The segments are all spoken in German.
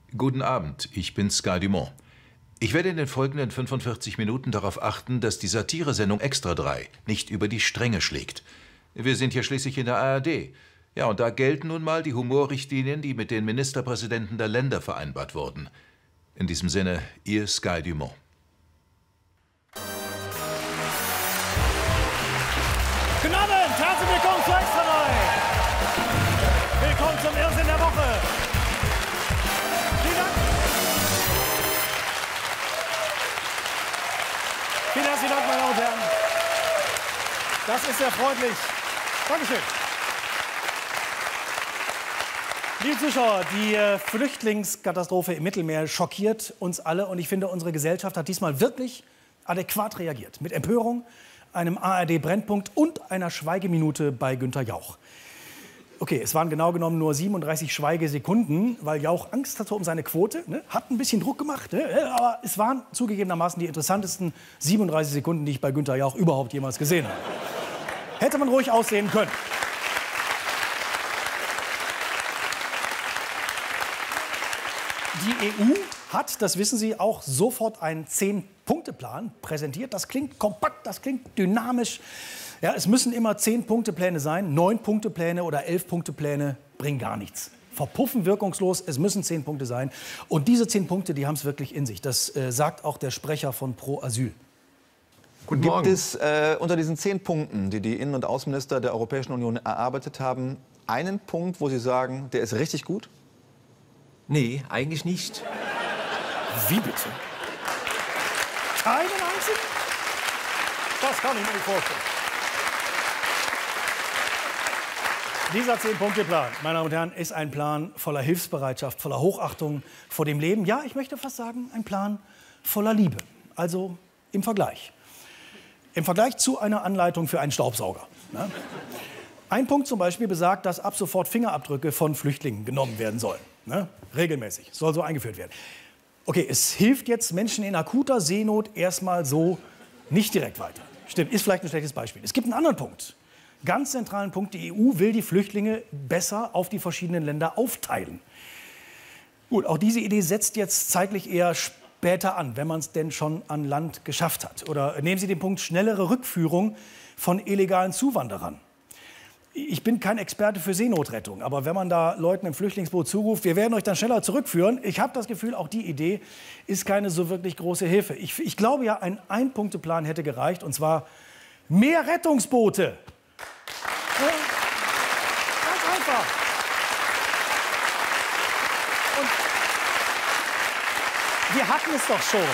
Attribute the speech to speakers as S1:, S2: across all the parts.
S1: Guten Abend, ich bin Sky Dumont. Ich werde in den folgenden 45 Minuten darauf achten, dass die Satiresendung Extra 3 nicht über die Stränge schlägt. Wir sind hier schließlich in der ARD. Ja, und da gelten nun mal die Humorrichtlinien, die mit den Ministerpräsidenten der Länder vereinbart wurden. In diesem Sinne, Ihr Sky Dumont.
S2: Guten Abend, herzlich willkommen zu Extra 3. Willkommen zum Irrsinn der Woche. Vielen Dank. Vielen herzlichen Dank, meine Damen und Herren. Das ist sehr freundlich. Dankeschön. Liebe Zuschauer, die Flüchtlingskatastrophe im Mittelmeer schockiert uns alle. Und ich finde, unsere Gesellschaft hat diesmal wirklich adäquat reagiert. Mit Empörung, einem ARD-Brennpunkt und einer Schweigeminute bei Günther Jauch. Okay, es waren genau genommen nur 37 Schweigesekunden, weil Jauch Angst hatte um seine Quote. Ne? Hat ein bisschen Druck gemacht, ne? Aber es waren zugegebenermaßen die interessantesten 37 Sekunden, die ich bei Günther Jauch überhaupt jemals gesehen habe. Hätte man ruhig aussehen können. Die EU hat, das wissen Sie, auch sofort einen 10-Punkte-Plan präsentiert. Das klingt kompakt, das klingt dynamisch. Ja, es müssen immer 10-Punkte-Pläne sein. 9-Punkte-Pläne oder 11-Punkte-Pläne bringen gar nichts. Verpuffen wirkungslos, es müssen 10 Punkte sein. Und diese 10 Punkte, die haben es wirklich in sich. Das sagt auch der Sprecher von Pro Asyl.
S3: Guten Morgen. Gibt es unter diesen 10 Punkten, die die Innen- und Außenminister der Europäischen Union erarbeitet haben, einen Punkt, wo Sie sagen, der ist richtig gut?
S4: Nee, eigentlich nicht.
S2: Wie bitte? Keinen einzigen? Das kann ich mir nicht vorstellen. Dieser 10-Punkte-Plan, meine Damen und Herren, ist ein Plan voller Hilfsbereitschaft, voller Hochachtung vor dem Leben. Ja, ich möchte fast sagen, ein Plan voller Liebe. Also im Vergleich. Im Vergleich zu einer Anleitung für einen Staubsauger. Ne? Ein Punkt zum Beispiel besagt, dass ab sofort Fingerabdrücke von Flüchtlingen genommen werden sollen. Ne? Regelmäßig. Soll so eingeführt werden. Okay, es hilft jetzt Menschen in akuter Seenot erstmal so nicht direkt weiter. Stimmt, ist vielleicht ein schlechtes Beispiel. Es gibt einen anderen Punkt. Ganz zentralen Punkt. Die EU will die Flüchtlinge besser auf die verschiedenen Länder aufteilen. Gut, auch diese Idee setzt jetzt zeitlich eher später an, wenn man es denn schon an Land geschafft hat. Oder nehmen Sie den Punkt schnellere Rückführung von illegalen Zuwanderern. Ich bin kein Experte für Seenotrettung, aber wenn man da Leuten im Flüchtlingsboot zuruft, wir werden euch dann schneller zurückführen, ich habe das Gefühl, auch die Idee ist keine so wirklich große Hilfe. Ich glaube ja, ein Ein-Punkte-Plan hätte gereicht, und zwar mehr Rettungsboote. Ja, ganz einfach. Und wir hatten es doch schon.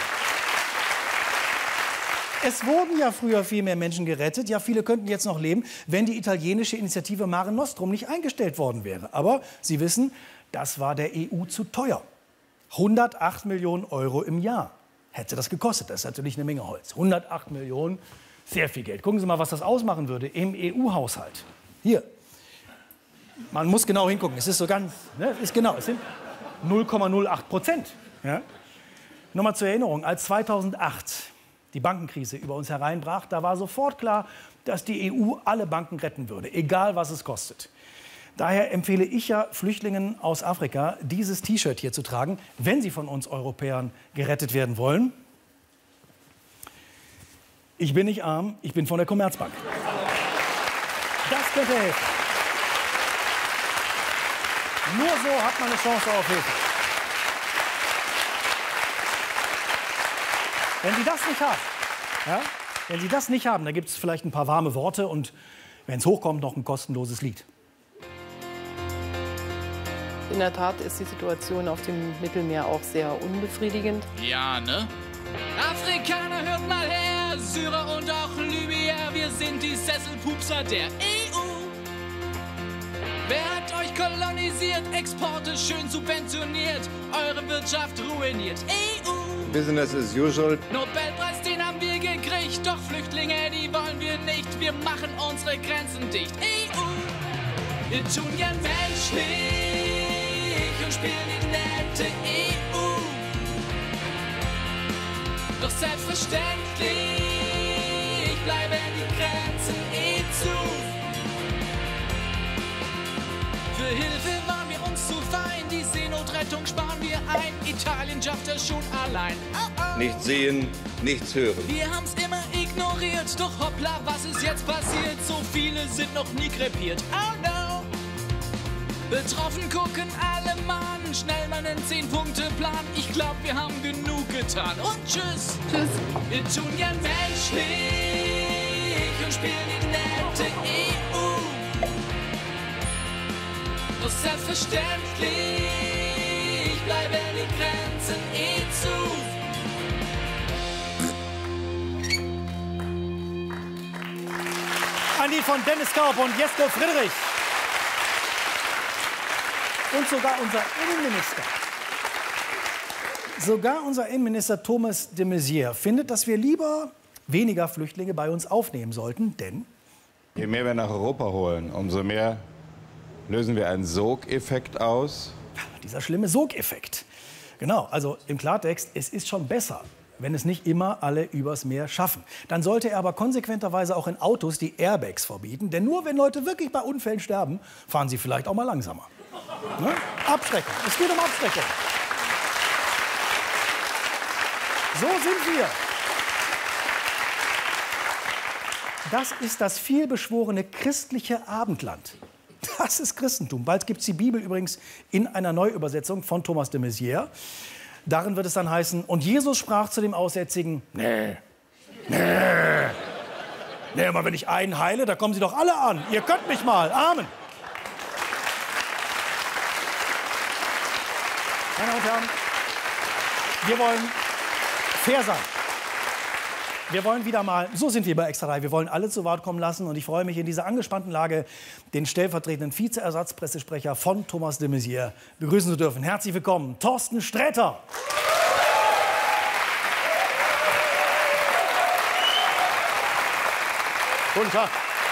S2: Es wurden ja früher viel mehr Menschen gerettet. Ja, viele könnten jetzt noch leben, wenn die italienische Initiative Mare Nostrum nicht eingestellt worden wäre. Aber Sie wissen, das war der EU zu teuer. 108 Millionen Euro im Jahr hätte das gekostet. Das ist natürlich eine Menge Holz. 108 Millionen, sehr viel Geld. Gucken Sie mal, was das ausmachen würde im EU-Haushalt. Hier. Man muss genau hingucken. Es ist so ganz, ne, ist genau, es sind 0,08%. Ja? Nochmal zur Erinnerung, als 2008 die Bankenkrise über uns hereinbrach, da war sofort klar, dass die EU alle Banken retten würde, egal was es kostet. Daher empfehle ich ja Flüchtlingen aus Afrika, dieses T-Shirt hier zu tragen, wenn sie von uns Europäern gerettet werden wollen. Ich bin nicht arm, ich bin von der Commerzbank. Das könnte helfen. Nur so hat man eine Chance auf Hilfe. Wenn Sie das nicht haben, ja, wenn Sie das nicht haben, dann gibt es vielleicht ein paar warme Worte und, wenn es hochkommt, noch ein kostenloses Lied.
S5: In der Tat ist die Situation auf dem Mittelmeer auch sehr unbefriedigend.
S6: Ja, ne? Afrikaner, hört mal her, Syrer und auch Libyer, wir sind die Sesselpupser der EU. Wer hat euch kolonisiert, Exporte schön subventioniert, eure Wirtschaft ruiniert, EU.
S7: Business as usual.
S6: Nobelpreis, den haben wir gekriegt, doch Flüchtlinge, die wollen wir nicht. Wir machen unsere Grenzen dicht. EU, wir tun gern menschlich und spielen die nette EU. Doch selbstverständlich bleiben die Grenzen zu. Für Hilfe waren wir uns zu fein, die Seenotrettung Rettung sparen wir ein. Italien schafft es schon allein. Oh, oh.
S7: Nicht sehen, nichts hören.
S6: Wir haben's immer ignoriert, doch hoppla, was ist jetzt passiert? So viele sind noch nie krepiert. Oh no! Betroffen gucken alle Mann, schnell mal einen 10-Punkte-Plan. Ich glaub, wir haben genug getan. Und tschüss.
S5: Tschüss.
S6: Wir tun ja menschlich und spielen die nette EU. Doch selbstverständlich bleiben die Grenzen zu.
S2: Ein Lied von Dennis Kaup und Jesko Friedrich. Und sogar unser Innenminister Thomas de Maizière findet, dass wir lieber weniger Flüchtlinge bei uns aufnehmen sollten, denn
S8: je mehr wir nach Europa holen, umso mehr lösen wir einen Sogeffekt aus.
S2: Dieser schlimme Sogeffekt. Genau, also im Klartext, es ist schon besser, wenn es nicht immer alle übers Meer schaffen. Dann sollte er aber konsequenterweise auch in Autos die Airbags verbieten. Denn nur wenn Leute wirklich bei Unfällen sterben, fahren sie vielleicht auch mal langsamer. Ne? Abschreckung. Es geht um Abschreckung. So sind wir. Das ist das vielbeschworene christliche Abendland. Das ist Christentum. Bald gibt es die Bibel übrigens in einer Neuübersetzung von Thomas de Maizière. Darin wird es dann heißen, und Jesus sprach zu dem Aussätzigen, nee, aber wenn ich einen heile, da kommen sie doch alle an. Ihr könnt mich mal. Amen. Meine Damen und Herren, wir wollen fair sein. Wir wollen wieder mal, so sind wir bei Extra 3, wir wollen alle zu Wort kommen lassen. Und ich freue mich in dieser angespannten Lage, den stellvertretenden Vizeersatzpressesprecher von Thomas de Maizière begrüßen zu dürfen. Herzlich willkommen, Thorsten Sträter. Guten Tag.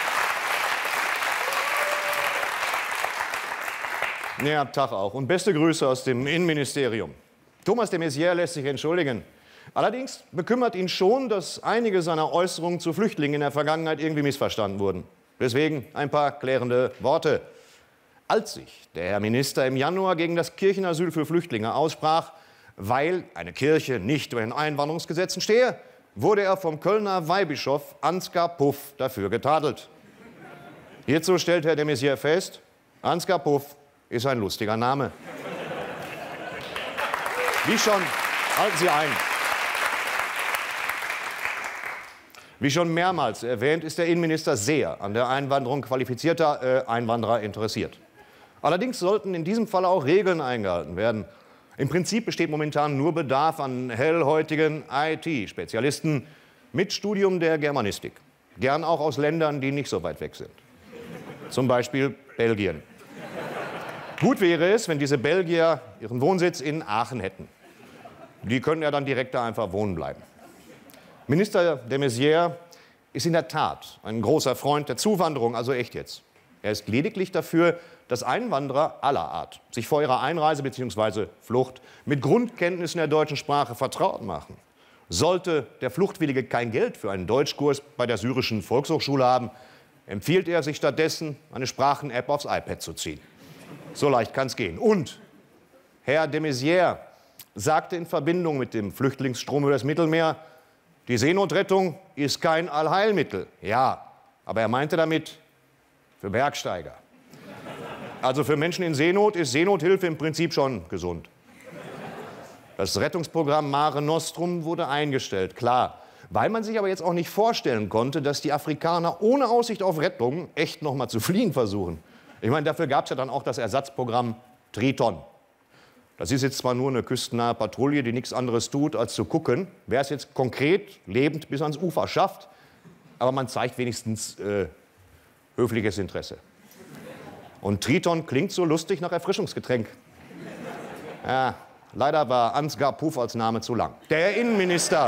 S9: Ja, Tag auch. Und beste Grüße aus dem Innenministerium. Thomas de Maizière lässt sich entschuldigen. Allerdings bekümmert ihn schon, dass einige seiner Äußerungen zu Flüchtlingen in der Vergangenheit irgendwie missverstanden wurden. Deswegen ein paar klärende Worte. Als sich der Herr Minister im Januar gegen das Kirchenasyl für Flüchtlinge aussprach, weil eine Kirche nicht über den Einwanderungsgesetzen stehe, wurde er vom Kölner Weihbischof Ansgar Puff dafür getadelt. Hierzu stellt Herr de Maizière fest, Ansgar Puff ist ein lustiger Name. Wie schon, halten Sie ein. Wie schon mehrmals erwähnt, ist der Innenminister sehr an der Einwanderung qualifizierter Einwanderer interessiert. Allerdings sollten in diesem Fall auch Regeln eingehalten werden. Im Prinzip besteht momentan nur Bedarf an hellhäutigen IT-Spezialisten mit Studium der Germanistik. Gern auch aus Ländern, die nicht so weit weg sind. Zum Beispiel Belgien. Gut wäre es, wenn diese Belgier ihren Wohnsitz in Aachen hätten. Die können ja dann direkt da einfach wohnen bleiben. Minister de Maizière ist in der Tat ein großer Freund der Zuwanderung, also echt jetzt. Er ist lediglich dafür, dass Einwanderer aller Art sich vor ihrer Einreise bzw. Flucht mit Grundkenntnissen der deutschen Sprache vertraut machen. Sollte der Fluchtwillige kein Geld für einen Deutschkurs bei der Syrischen Volkshochschule haben, empfiehlt er, sich stattdessen eine Sprachen-App aufs iPad zu ziehen. So leicht kann es gehen. Und Herr de Maizière sagte in Verbindung mit dem Flüchtlingsstrom über das Mittelmeer, die Seenotrettung ist kein Allheilmittel. Ja, aber er meinte damit für Bergsteiger. Also für Menschen in Seenot ist Seenothilfe im Prinzip schon gesund. Das Rettungsprogramm Mare Nostrum wurde eingestellt, klar. Weil man sich aber jetzt auch nicht vorstellen konnte, dass die Afrikaner ohne Aussicht auf Rettung echt noch mal zu fliehen versuchen. Ich meine, dafür gab es ja dann auch das Ersatzprogramm Triton. Das ist jetzt zwar nur eine küstennahe Patrouille, die nichts anderes tut, als zu gucken, wer es jetzt konkret lebend bis ans Ufer schafft. Aber man zeigt wenigstens höfliches Interesse. Und Triton klingt so lustig nach Erfrischungsgetränk. Ja, leider war Ansgar Puff als Name zu lang. Der Innenminister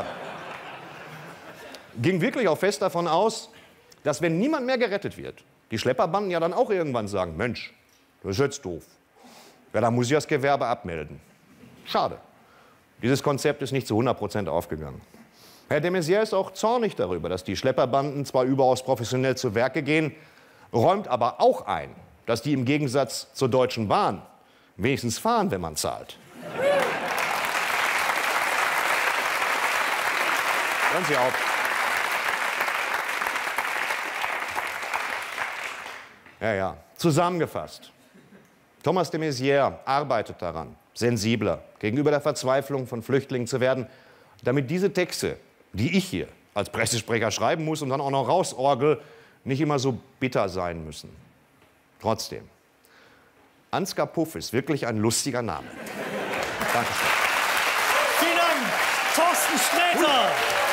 S9: ging wirklich auch fest davon aus, dass wenn niemand mehr gerettet wird, die Schlepperbanden ja dann auch irgendwann sagen, Mensch, das ist jetzt doof. Ja, da muss ich das Gewerbe abmelden. Schade. Dieses Konzept ist nicht zu 100% aufgegangen. Herr de Maizière ist auch zornig darüber, dass die Schlepperbanden zwar überaus professionell zu Werke gehen, räumt aber auch ein, dass die im Gegensatz zur Deutschen Bahn wenigstens fahren, wenn man zahlt. Hören Sie auf. Ja. Zusammengefasst. Thomas de Maizière arbeitet daran, sensibler gegenüber der Verzweiflung von Flüchtlingen zu werden, damit diese Texte, die ich hier als Pressesprecher schreiben muss und dann auch noch rausorgel, nicht immer so bitter sein müssen. Trotzdem, Ansgar Puff ist wirklich ein lustiger Name. Dankeschön.
S2: Vielen Dank, Thorsten Sträter.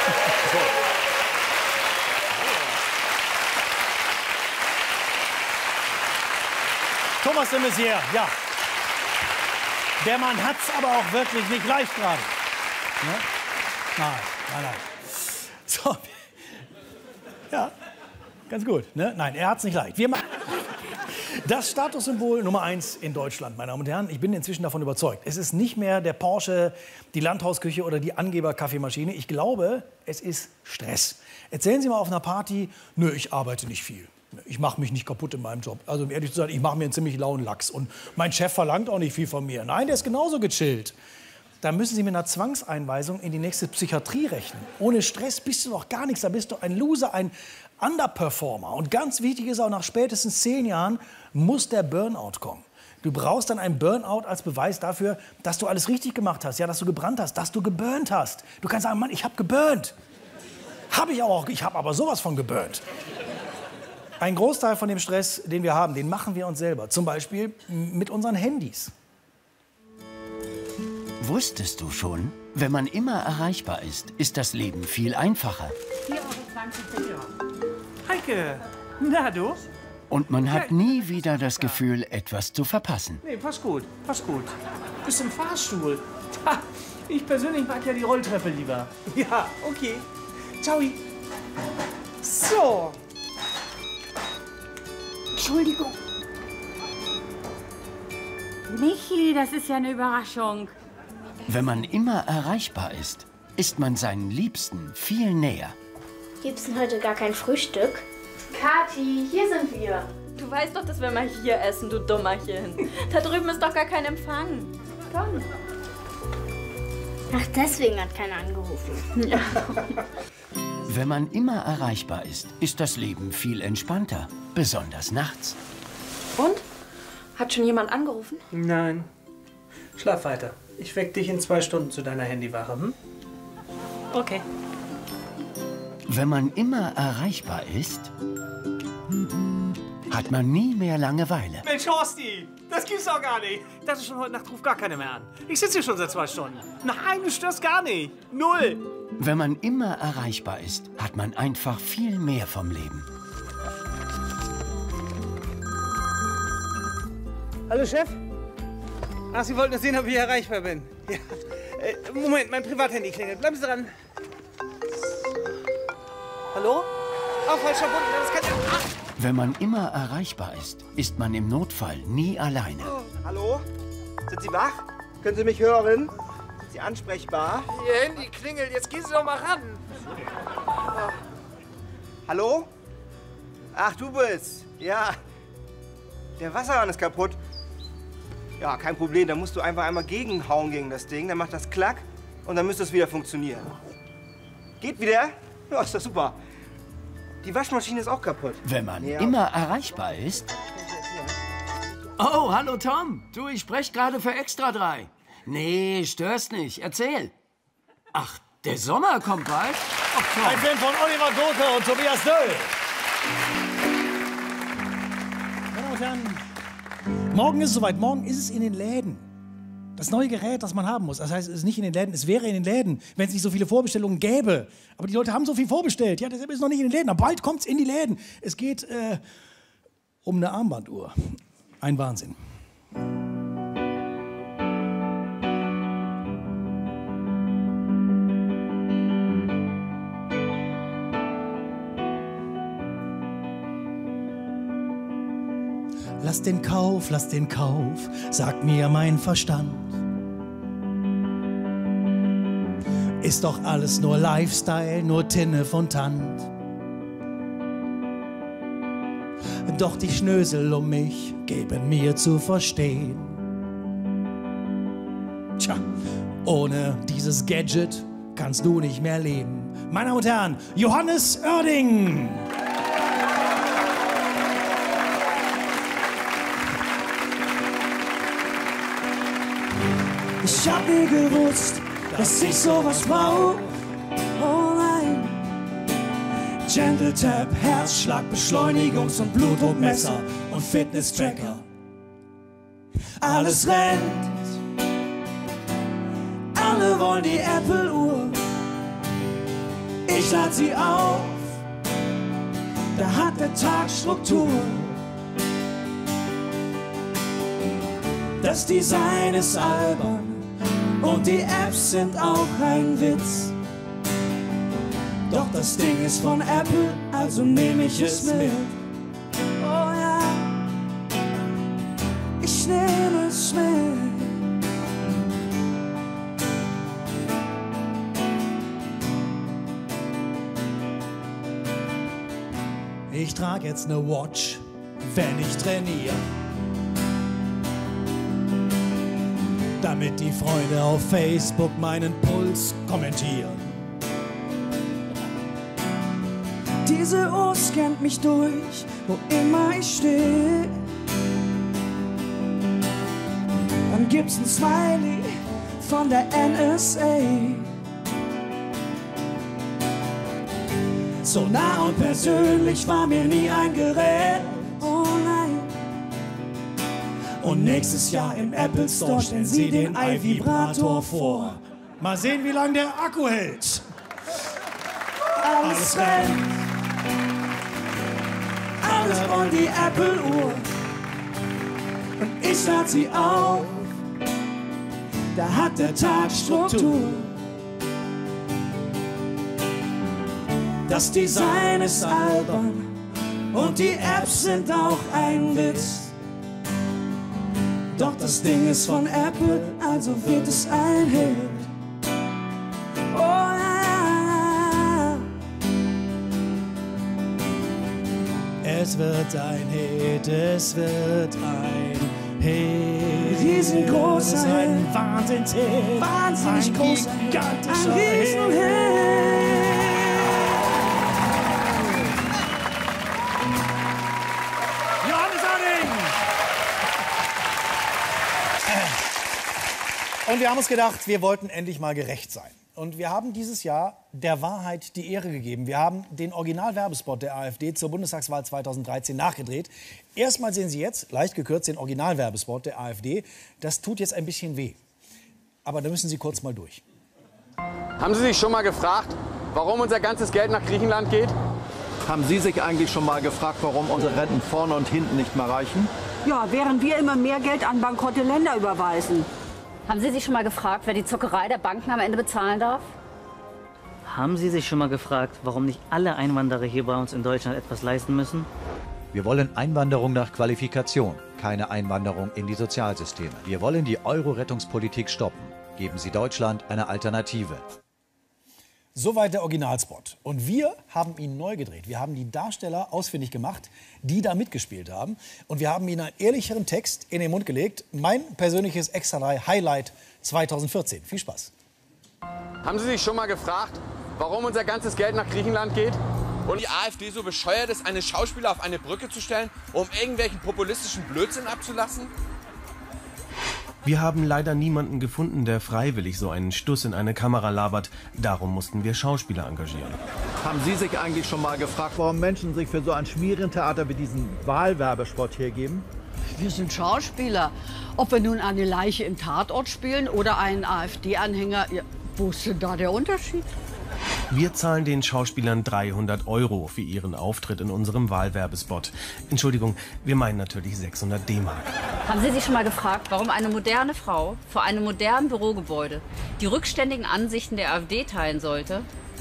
S2: Thomas de Maizière, ja. Der Mann hat es aber auch wirklich nicht leicht gerade. Ne? Nein. So. Ja, ganz gut. Ne? Nein, er hat es nicht leicht. Das Statussymbol Nummer 1 in Deutschland, meine Damen und Herren, ich bin inzwischen davon überzeugt. Es ist nicht mehr der Porsche, die Landhausküche oder die Angeber-Kaffeemaschine. Ich glaube, es ist Stress. Erzählen Sie mal auf einer Party, nö, ich arbeite nicht viel. Ich mache mich nicht kaputt in meinem Job. Also um ehrlich zu sein, ich mache mir einen ziemlich lauen Lachs. Und mein Chef verlangt auch nicht viel von mir. Nein, der ist genauso gechillt. Da müssen Sie mit einer Zwangseinweisung in die nächste Psychiatrie rechnen. Ohne Stress bist du doch gar nichts. Da bist du ein Loser, ein Underperformer. Und ganz wichtig ist auch, nach spätestens 10 Jahren muss der Burnout kommen. Du brauchst dann einen Burnout als Beweis dafür, dass du alles richtig gemacht hast. Ja, dass du gebrannt hast, dass du geburnt hast. Du kannst sagen, Mann, ich habe geburnt. Habe ich auch. Ich habe aber sowas von geburnt. Ein Großteil von dem Stress, den wir haben, den machen wir uns selber. Zum Beispiel mit unseren Handys.
S10: Wusstest du schon, wenn man immer erreichbar ist, ist das Leben viel einfacher.
S11: 4,20 €. Heike, na du?
S10: Und man hat nie wieder das Gefühl, etwas zu verpassen.
S11: Nee, passt gut, passt gut. Bist im Fahrstuhl. Ha, ich persönlich mag ja die Rolltreppe lieber. Ja, okay. Ciao. So.
S12: Entschuldigung. Michi, das ist ja eine Überraschung.
S10: Wenn man immer erreichbar ist, ist man seinen Liebsten viel näher.
S13: Gibt's denn heute gar kein Frühstück?
S14: Kathi, hier sind wir. Du weißt doch, dass wir mal hier essen, du Dummerchen. Da drüben ist doch gar kein Empfang. Komm.
S13: Ach, deswegen hat keiner angerufen.
S14: Ja.
S10: Wenn man immer erreichbar ist, ist das Leben viel entspannter, besonders nachts.
S14: Und? Hat schon jemand angerufen?
S11: Nein. Schlaf weiter. Ich weck dich in 2 Stunden zu deiner Handywache, hm? Okay.
S10: Wenn man immer erreichbar ist, hat man nie mehr Langeweile.
S11: Mensch, Horsti, das gibt's doch gar nicht. Das ist schon heute Nacht, ruft gar keiner mehr an. Ich sitze hier schon seit 2 Stunden. Nein, du störst gar nicht. 0.
S10: Wenn man immer erreichbar ist, hat man einfach viel mehr vom Leben.
S11: Hallo, Chef? Ach, Sie wollten nur sehen, ob ich erreichbar bin. Ja. Moment, mein Privathandy klingelt. Bleiben Sie dran. Hallo? Oh, falsch verbunden. Das kann ja... Ach.
S10: Wenn man immer erreichbar ist man im Notfall nie alleine.
S15: Oh, hallo? Sind Sie wach? Können Sie mich hören? Sind Sie ansprechbar?
S11: Ihr Handy klingelt. Jetzt gehen Sie doch mal ran.
S15: Oh. Hallo? Ach, du bist. Ja. Der Wasserhahn ist kaputt. Ja, kein Problem. Da musst du einfach einmal gegenhauen gegen das Ding. Dann macht das Klack und dann müsste es wieder funktionieren. Geht wieder? Ja, ist das super. Die Waschmaschine ist auch kaputt.
S10: Wenn man immer erreichbar ist... Oh, hallo Tom. Du, ich spreche gerade für Extra 3. Nee, störst nicht. Erzähl. Ach, der Sommer kommt bald?
S2: Ach, Tom. Ein Film von Oliver Gurke und Tobias Döll. Meine Damen und Herren, morgen ist es soweit. Morgen ist es in den Läden. Das neue Gerät, das man haben muss. Das heißt, es ist nicht in den Läden, es wäre in den Läden, wenn es nicht so viele Vorbestellungen gäbe. Aber die Leute haben so viel vorbestellt. Ja, deshalb ist es noch nicht in den Läden. Aber bald kommt es in die Läden. Es geht um eine Armbanduhr. Ein Wahnsinn. Lass den Kauf, sagt mir mein Verstand. Ist doch alles nur Lifestyle, nur Tinne von Tand. Doch die Schnösel um mich geben mir zu verstehen. Tja, ohne dieses Gadget kannst du nicht mehr leben. Meine Damen und Herren, Johannes Oerding.
S16: Ich hab nie gewusst, dass ich sowas brauch. Oh nein. Gentle Tap, Herzschlag, Beschleunigungs- und Blutdruckmesser und Fitness-Tracker. Alles rennt. Alle wollen die Apple-Uhr. Ich lad sie auf. Da hat der Tag Struktur. Das Design ist albern und die Apps sind auch ein Witz. Doch das Ding ist von Apple, also nehme ich es mit. Oh ja, ich nehme es mit.
S2: Ich trage jetzt eine Watch, wenn ich trainiere. Damit die Freunde auf Facebook meinen Puls kommentieren.
S16: Diese Uhr scannt mich durch, wo immer ich stehe. Dann gibt's ein Smiley von der NSA. So nah und persönlich war mir nie ein Gerät. Oh nein. Und nächstes Jahr im Apple Store stellen sie den iVibrator vor.
S2: Mal sehen, wie lange der Akku hält.
S16: Alles rennt. Alles wollen die Apple-Uhr. Und ich lad sie auf. Da hat der Tag Struktur. Das Design ist albern und die Apps sind auch ein Witz. Doch das Ding ist von Apple, also wird es ein Hit. Oh ja.
S2: Es wird ein Hit, es wird ein Hit.
S16: Riesengroßer
S2: ein Wahnsinnshit.
S16: Wahnsinnig
S2: ein
S16: großer
S2: gigantischer
S16: Ein Riesenhit.
S2: Und wir haben uns gedacht, wir wollten endlich mal gerecht sein. Und wir haben dieses Jahr der Wahrheit die Ehre gegeben. Wir haben den Originalwerbespot der AfD zur Bundestagswahl 2013 nachgedreht. Erstmal sehen Sie jetzt, leicht gekürzt, den Originalwerbespot der AfD. Das tut jetzt ein bisschen weh. Aber da müssen Sie kurz mal durch.
S17: Haben Sie sich schon mal gefragt, warum unser ganzes Geld nach Griechenland geht?
S3: Haben Sie sich eigentlich schon mal gefragt, warum unsere Renten vorne und hinten nicht mehr reichen?
S12: Ja, während wir immer mehr Geld an bankrotte Länder überweisen.
S18: Haben Sie sich schon mal gefragt, wer die Zuckerei der Banken am Ende bezahlen darf?
S19: Haben Sie sich schon mal gefragt, warum nicht alle Einwanderer hier bei uns in Deutschland etwas leisten müssen?
S20: Wir wollen Einwanderung nach Qualifikation, keine Einwanderung in die Sozialsysteme. Wir wollen die Euro-Rettungspolitik stoppen. Geben Sie Deutschland eine Alternative.
S2: Soweit der Originalspot. Und wir haben ihn neu gedreht. Wir haben die Darsteller ausfindig gemacht, die da mitgespielt haben. Und wir haben ihnen einen ehrlicheren Text in den Mund gelegt. Mein persönliches Extra-3-Highlight 2014. Viel Spaß.
S17: Haben Sie sich schon mal gefragt, warum unser ganzes Geld nach Griechenland geht?
S21: Und die AfD so bescheuert ist, eine Schauspieler auf eine Brücke zu stellen, um irgendwelchen populistischen Blödsinn abzulassen?
S22: Wir haben leider niemanden gefunden, der freiwillig so einen Stuss in eine Kamera labert. Darum mussten wir Schauspieler engagieren.
S3: Haben Sie sich eigentlich schon mal gefragt, warum Menschen sich für so ein Schmierentheater wie diesen Wahlwerbespot hergeben?
S23: Wir sind Schauspieler. Ob wir nun eine Leiche im Tatort spielen oder einen AfD-Anhänger, ja, wo ist denn da der Unterschied?
S22: Wir zahlen den Schauspielern 300 € für ihren Auftritt in unserem Wahlwerbespot. Entschuldigung, wir meinen natürlich 600 D-Mark.
S18: Haben Sie sich schon mal gefragt, warum eine moderne Frau vor einem modernen Bürogebäude die rückständigen Ansichten der AfD teilen sollte?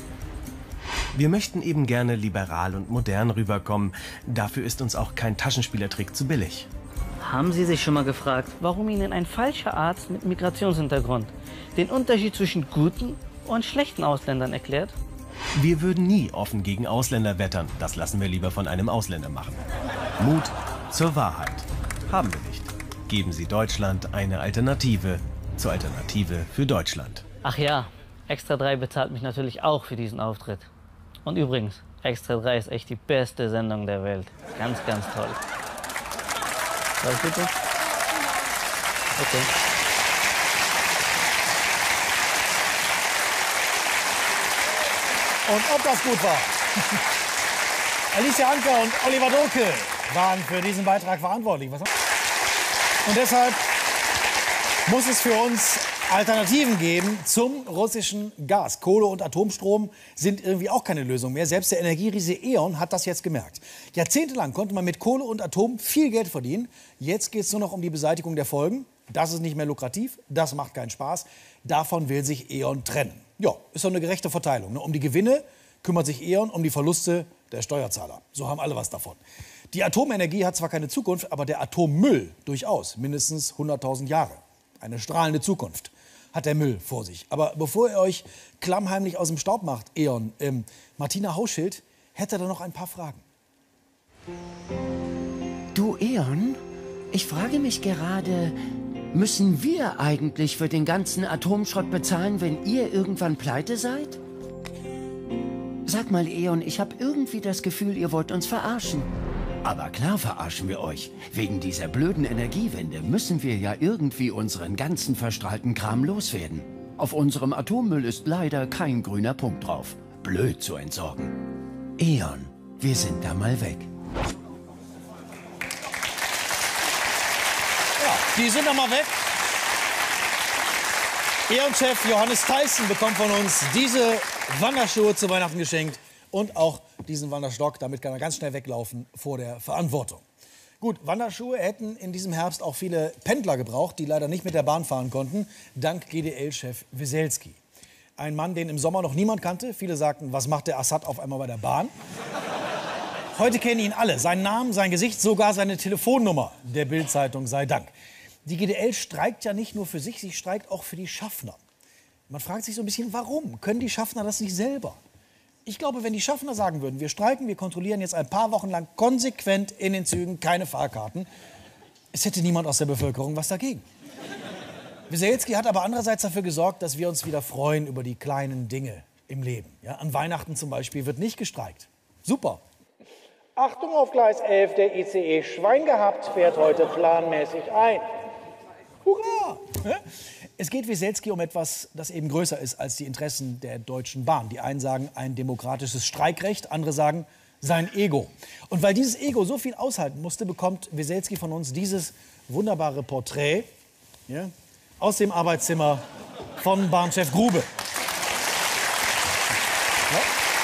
S22: Wir möchten eben gerne liberal und modern rüberkommen. Dafür ist uns auch kein Taschenspielertrick zu billig.
S19: Haben Sie sich schon mal gefragt, warum Ihnen ein falscher Arzt mit Migrationshintergrund den Unterschied zwischen guten und schlechten Ausländern erklärt?
S22: Wir würden nie offen gegen Ausländer wettern. Das lassen wir lieber von einem Ausländer machen. Mut zur Wahrheit haben wir nicht. Geben Sie Deutschland eine Alternative zur Alternative für Deutschland.
S19: Ach ja, Extra 3 bezahlt mich natürlich auch für diesen Auftritt. Und übrigens, Extra 3 ist echt die beste Sendung der Welt. Ganz, ganz toll. Alles bitte? Okay.
S2: Und ob das gut war? Alicia Anker und Oliver Doke waren für diesen Beitrag verantwortlich. Und deshalb muss es für uns Alternativen geben zum russischen Gas. Kohle und Atomstrom sind irgendwie auch keine Lösung mehr. Selbst der Energieriese E.ON hat das jetzt gemerkt. Jahrzehntelang konnte man mit Kohle und Atom viel Geld verdienen. Jetzt geht es nur noch um die Beseitigung der Folgen. Das ist nicht mehr lukrativ, das macht keinen Spaß. Davon will sich E.ON trennen. Ja, ist doch eine gerechte Verteilung. Um die Gewinne kümmert sich E.ON, um die Verluste der Steuerzahler. So haben alle was davon. Die Atomenergie hat zwar keine Zukunft, aber der Atommüll durchaus. Mindestens 100.000 Jahre. Eine strahlende Zukunft hat der Müll vor sich. Aber bevor ihr euch klammheimlich aus dem Staub macht, E.ON, Martina Hauschild hätte da noch ein paar Fragen.
S10: Du, E.ON, ich frage mich gerade, müssen wir eigentlich für den ganzen Atomschrott bezahlen, wenn ihr irgendwann pleite seid? Sag mal, E.ON, ich habe irgendwie das Gefühl, ihr wollt uns verarschen. Aber klar verarschen wir euch. Wegen dieser blöden Energiewende müssen wir ja irgendwie unseren ganzen verstrahlten Kram loswerden. Auf unserem Atommüll ist leider kein grüner Punkt drauf. Blöd zu entsorgen. E.ON, wir sind da mal weg.
S2: Ja, die sind da mal weg. E.ON-Chef Johannes Theissen bekommt von uns diese Wanderschuhe zu Weihnachten geschenkt. Und auch diesen Wanderstock, damit kann er ganz schnell weglaufen vor der Verantwortung. Gut, Wanderschuhe hätten in diesem Herbst auch viele Pendler gebraucht, die leider nicht mit der Bahn fahren konnten, dank GDL-Chef Weselski. Ein Mann, den im Sommer noch niemand kannte. Viele sagten, was macht der Assad auf einmal bei der Bahn? Heute kennen ihn alle, seinen Namen, sein Gesicht, sogar seine Telefonnummer. Der Bild-Zeitung sei Dank. Die GDL streikt ja nicht nur für sich, sie streikt auch für die Schaffner. Man fragt sich so ein bisschen, warum? Können die Schaffner das nicht selber? Ich glaube, wenn die Schaffner sagen würden, wir streiken, wir kontrollieren jetzt ein paar Wochen lang konsequent in den Zügen keine Fahrkarten, es hätte niemand aus der Bevölkerung was dagegen. Weselski hat aber andererseits dafür gesorgt, dass wir uns wieder freuen über die kleinen Dinge im Leben. Ja, an Weihnachten zum Beispiel wird nicht gestreikt. Super. Achtung auf Gleis 11, der ICE Schwein gehabt fährt heute planmäßig ein. Hurra! Es geht Weselski um etwas, das eben größer ist als die Interessen der Deutschen Bahn. Die einen sagen ein demokratisches Streikrecht, andere sagen sein Ego. Und weil dieses Ego so viel aushalten musste, bekommt Weselski von uns dieses wunderbare Porträt, ja, aus dem Arbeitszimmer von Bahnchef Grube. Ja.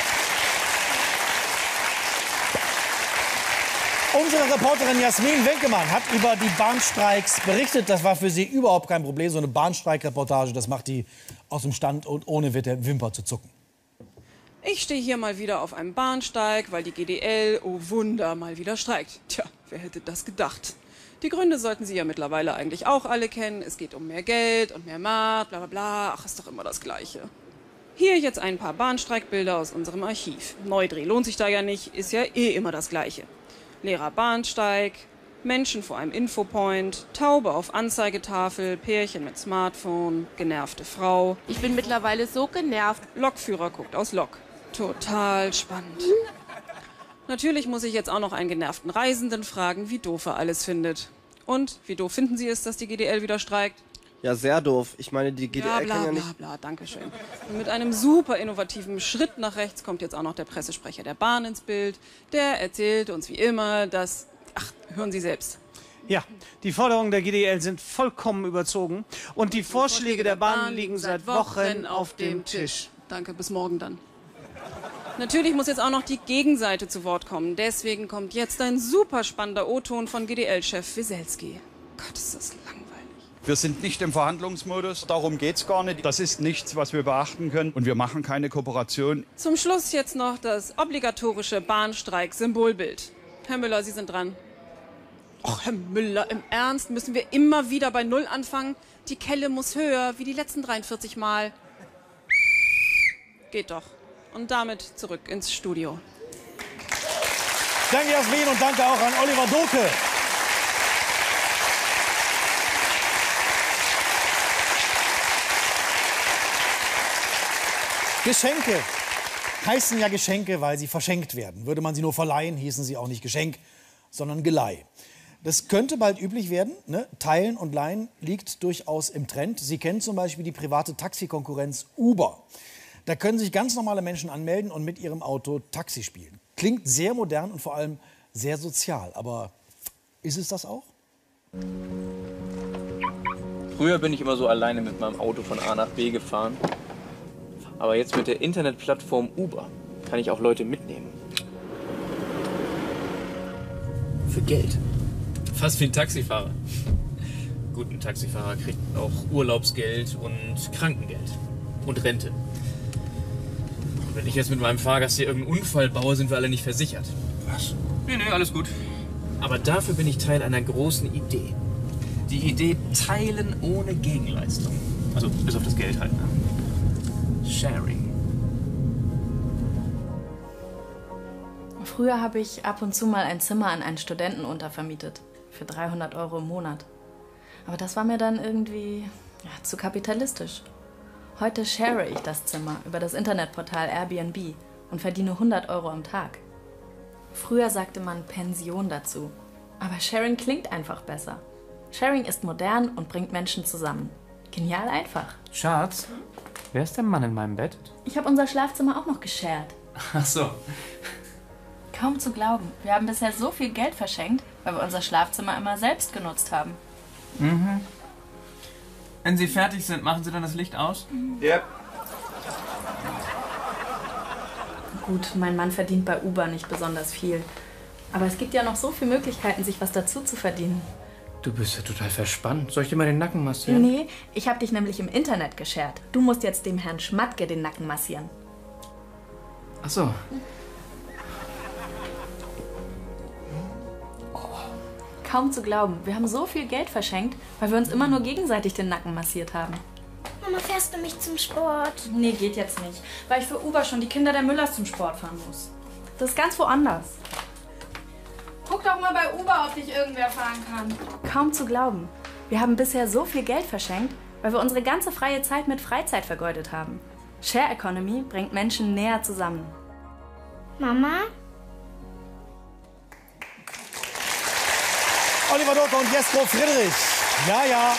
S2: Unsere Reporterin Jasmin Winkemann hat über die Bahnstreiks berichtet. Das war für sie überhaupt kein Problem. So eine Bahnstreikreportage, das macht die aus dem Stand und ohne mit der Wimper zu zucken.
S1: Ich stehe hier mal wieder auf einem Bahnsteig, weil die GDL, oh Wunder, mal wieder streikt. Tja, wer hätte das gedacht? Die Gründe sollten Sie ja mittlerweile eigentlich auch alle kennen. Es geht um mehr Geld und mehr Markt, bla bla bla. Ach, ist doch immer das Gleiche. Hier jetzt ein paar Bahnstreikbilder aus unserem Archiv. Neudreh lohnt sich da ja nicht, ist ja eh immer das Gleiche. Leerer Bahnsteig, Menschen vor einem Infopoint, Taube auf Anzeigetafel, Pärchen mit Smartphone, genervte Frau.
S14: Ich bin mittlerweile so genervt.
S1: Lokführer guckt aus Lok. Total spannend. Natürlich muss ich jetzt auch noch einen genervten Reisenden fragen, wie doof er alles findet. Und, wie doof finden Sie es, dass die GDL wieder streikt?
S15: Ja, sehr doof. Ich meine, die GDL kann ja nicht...
S1: Bla, bla, danke schön. Und mit einem super innovativen Schritt nach rechts kommt jetzt auch noch der Pressesprecher der Bahn ins Bild. Der erzählt uns wie immer, dass... Ach, hören Sie selbst.
S11: Ja, die Forderungen der GDL sind vollkommen überzogen. Und die Vorschläge der Bahn liegen seit Wochen auf dem Tisch.
S1: Danke, bis morgen dann. Natürlich muss jetzt auch noch die Gegenseite zu Wort kommen. Deswegen kommt jetzt ein super spannender O-Ton von GDL-Chef Weselski. Gott, ist das langweilig.
S4: Wir sind nicht im Verhandlungsmodus, darum geht es gar nicht. Das ist nichts, was wir beachten können und wir machen keine Kooperation.
S1: Zum Schluss jetzt noch das obligatorische Bahnstreik-Symbolbild. Herr Müller, Sie sind dran. Och, Herr Müller, im Ernst, müssen wir immer wieder bei Null anfangen? Die Kelle muss höher, wie die letzten 43 Mal. Geht doch. Und damit zurück ins Studio.
S2: Danke, Jasmin, und danke auch an Oliver Doke. Geschenke heißen ja Geschenke, weil sie verschenkt werden. Würde man sie nur verleihen, hießen sie auch nicht Geschenk, sondern Geleih. Das könnte bald üblich werden. Ne? Teilen und Leihen liegt durchaus im Trend. Sie kennen zum Beispiel die private Taxikonkurrenz Uber. Da können sich ganz normale Menschen anmelden und mit ihrem Auto Taxi spielen. Klingt sehr modern und vor allem sehr sozial. Aber ist es das auch?
S5: Früher bin ich immer so alleine mit meinem Auto von A nach B gefahren. Aber jetzt mit der Internetplattform Uber kann ich auch Leute mitnehmen. Für Geld.
S6: Fast wie ein Taxifahrer. Gut, ein Taxifahrer kriegt auch Urlaubsgeld und Krankengeld. Und Rente. Und wenn ich jetzt mit meinem Fahrgast hier irgendeinen Unfall baue, sind wir alle nicht versichert. Was? Nee, alles gut. Aber dafür bin ich Teil einer großen Idee. Die Idee Teilen ohne Gegenleistung. Also bis auf das Geld halt, ne? Sharing.
S14: Früher habe ich ab und zu mal ein Zimmer an einen Studenten untervermietet. Für 300 € im Monat. Aber das war mir dann irgendwie zu kapitalistisch. Heute share ich das Zimmer über das Internetportal Airbnb und verdiene 100 € am Tag. Früher sagte man Pension dazu. Aber Sharing klingt einfach besser. Sharing ist modern und bringt Menschen zusammen. Genial einfach.
S6: Schatz, wer ist der Mann in meinem Bett?
S14: Ich habe unser Schlafzimmer auch noch geshared.
S6: Ach so.
S14: Kaum zu glauben. Wir haben bisher so viel Geld verschenkt, weil wir unser Schlafzimmer immer selbst genutzt haben.
S6: Mhm. Wenn Sie fertig sind, machen Sie dann das Licht aus?
S15: Yep.
S14: Gut, mein Mann verdient bei Uber nicht besonders viel. Aber es gibt ja noch so viele Möglichkeiten, sich was dazu zu verdienen.
S6: Du bist ja total verspannt. Soll ich dir mal den Nacken massieren?
S14: Nee, ich habe dich nämlich im Internet geshared. Du musst jetzt dem Herrn Schmatke den Nacken massieren.
S6: Ach so.
S14: Kaum zu glauben. Wir haben so viel Geld verschenkt, weil wir uns immer nur gegenseitig den Nacken massiert haben.
S13: Mama, fährst du mich zum Sport?
S14: Nee, geht jetzt nicht. Weil ich für Uber schon die Kinder der Müllers zum Sport fahren muss. Das ist ganz woanders. Guck doch mal bei Uber, ob dich irgendwer fahren kann. Kaum zu glauben. Wir haben bisher so viel Geld verschenkt, weil wir unsere ganze freie Zeit mit Freizeit vergeudet haben. Share Economy bringt Menschen näher zusammen.
S13: Mama?
S2: Oliver Doker und Jesper Friedrich. Ja, ja.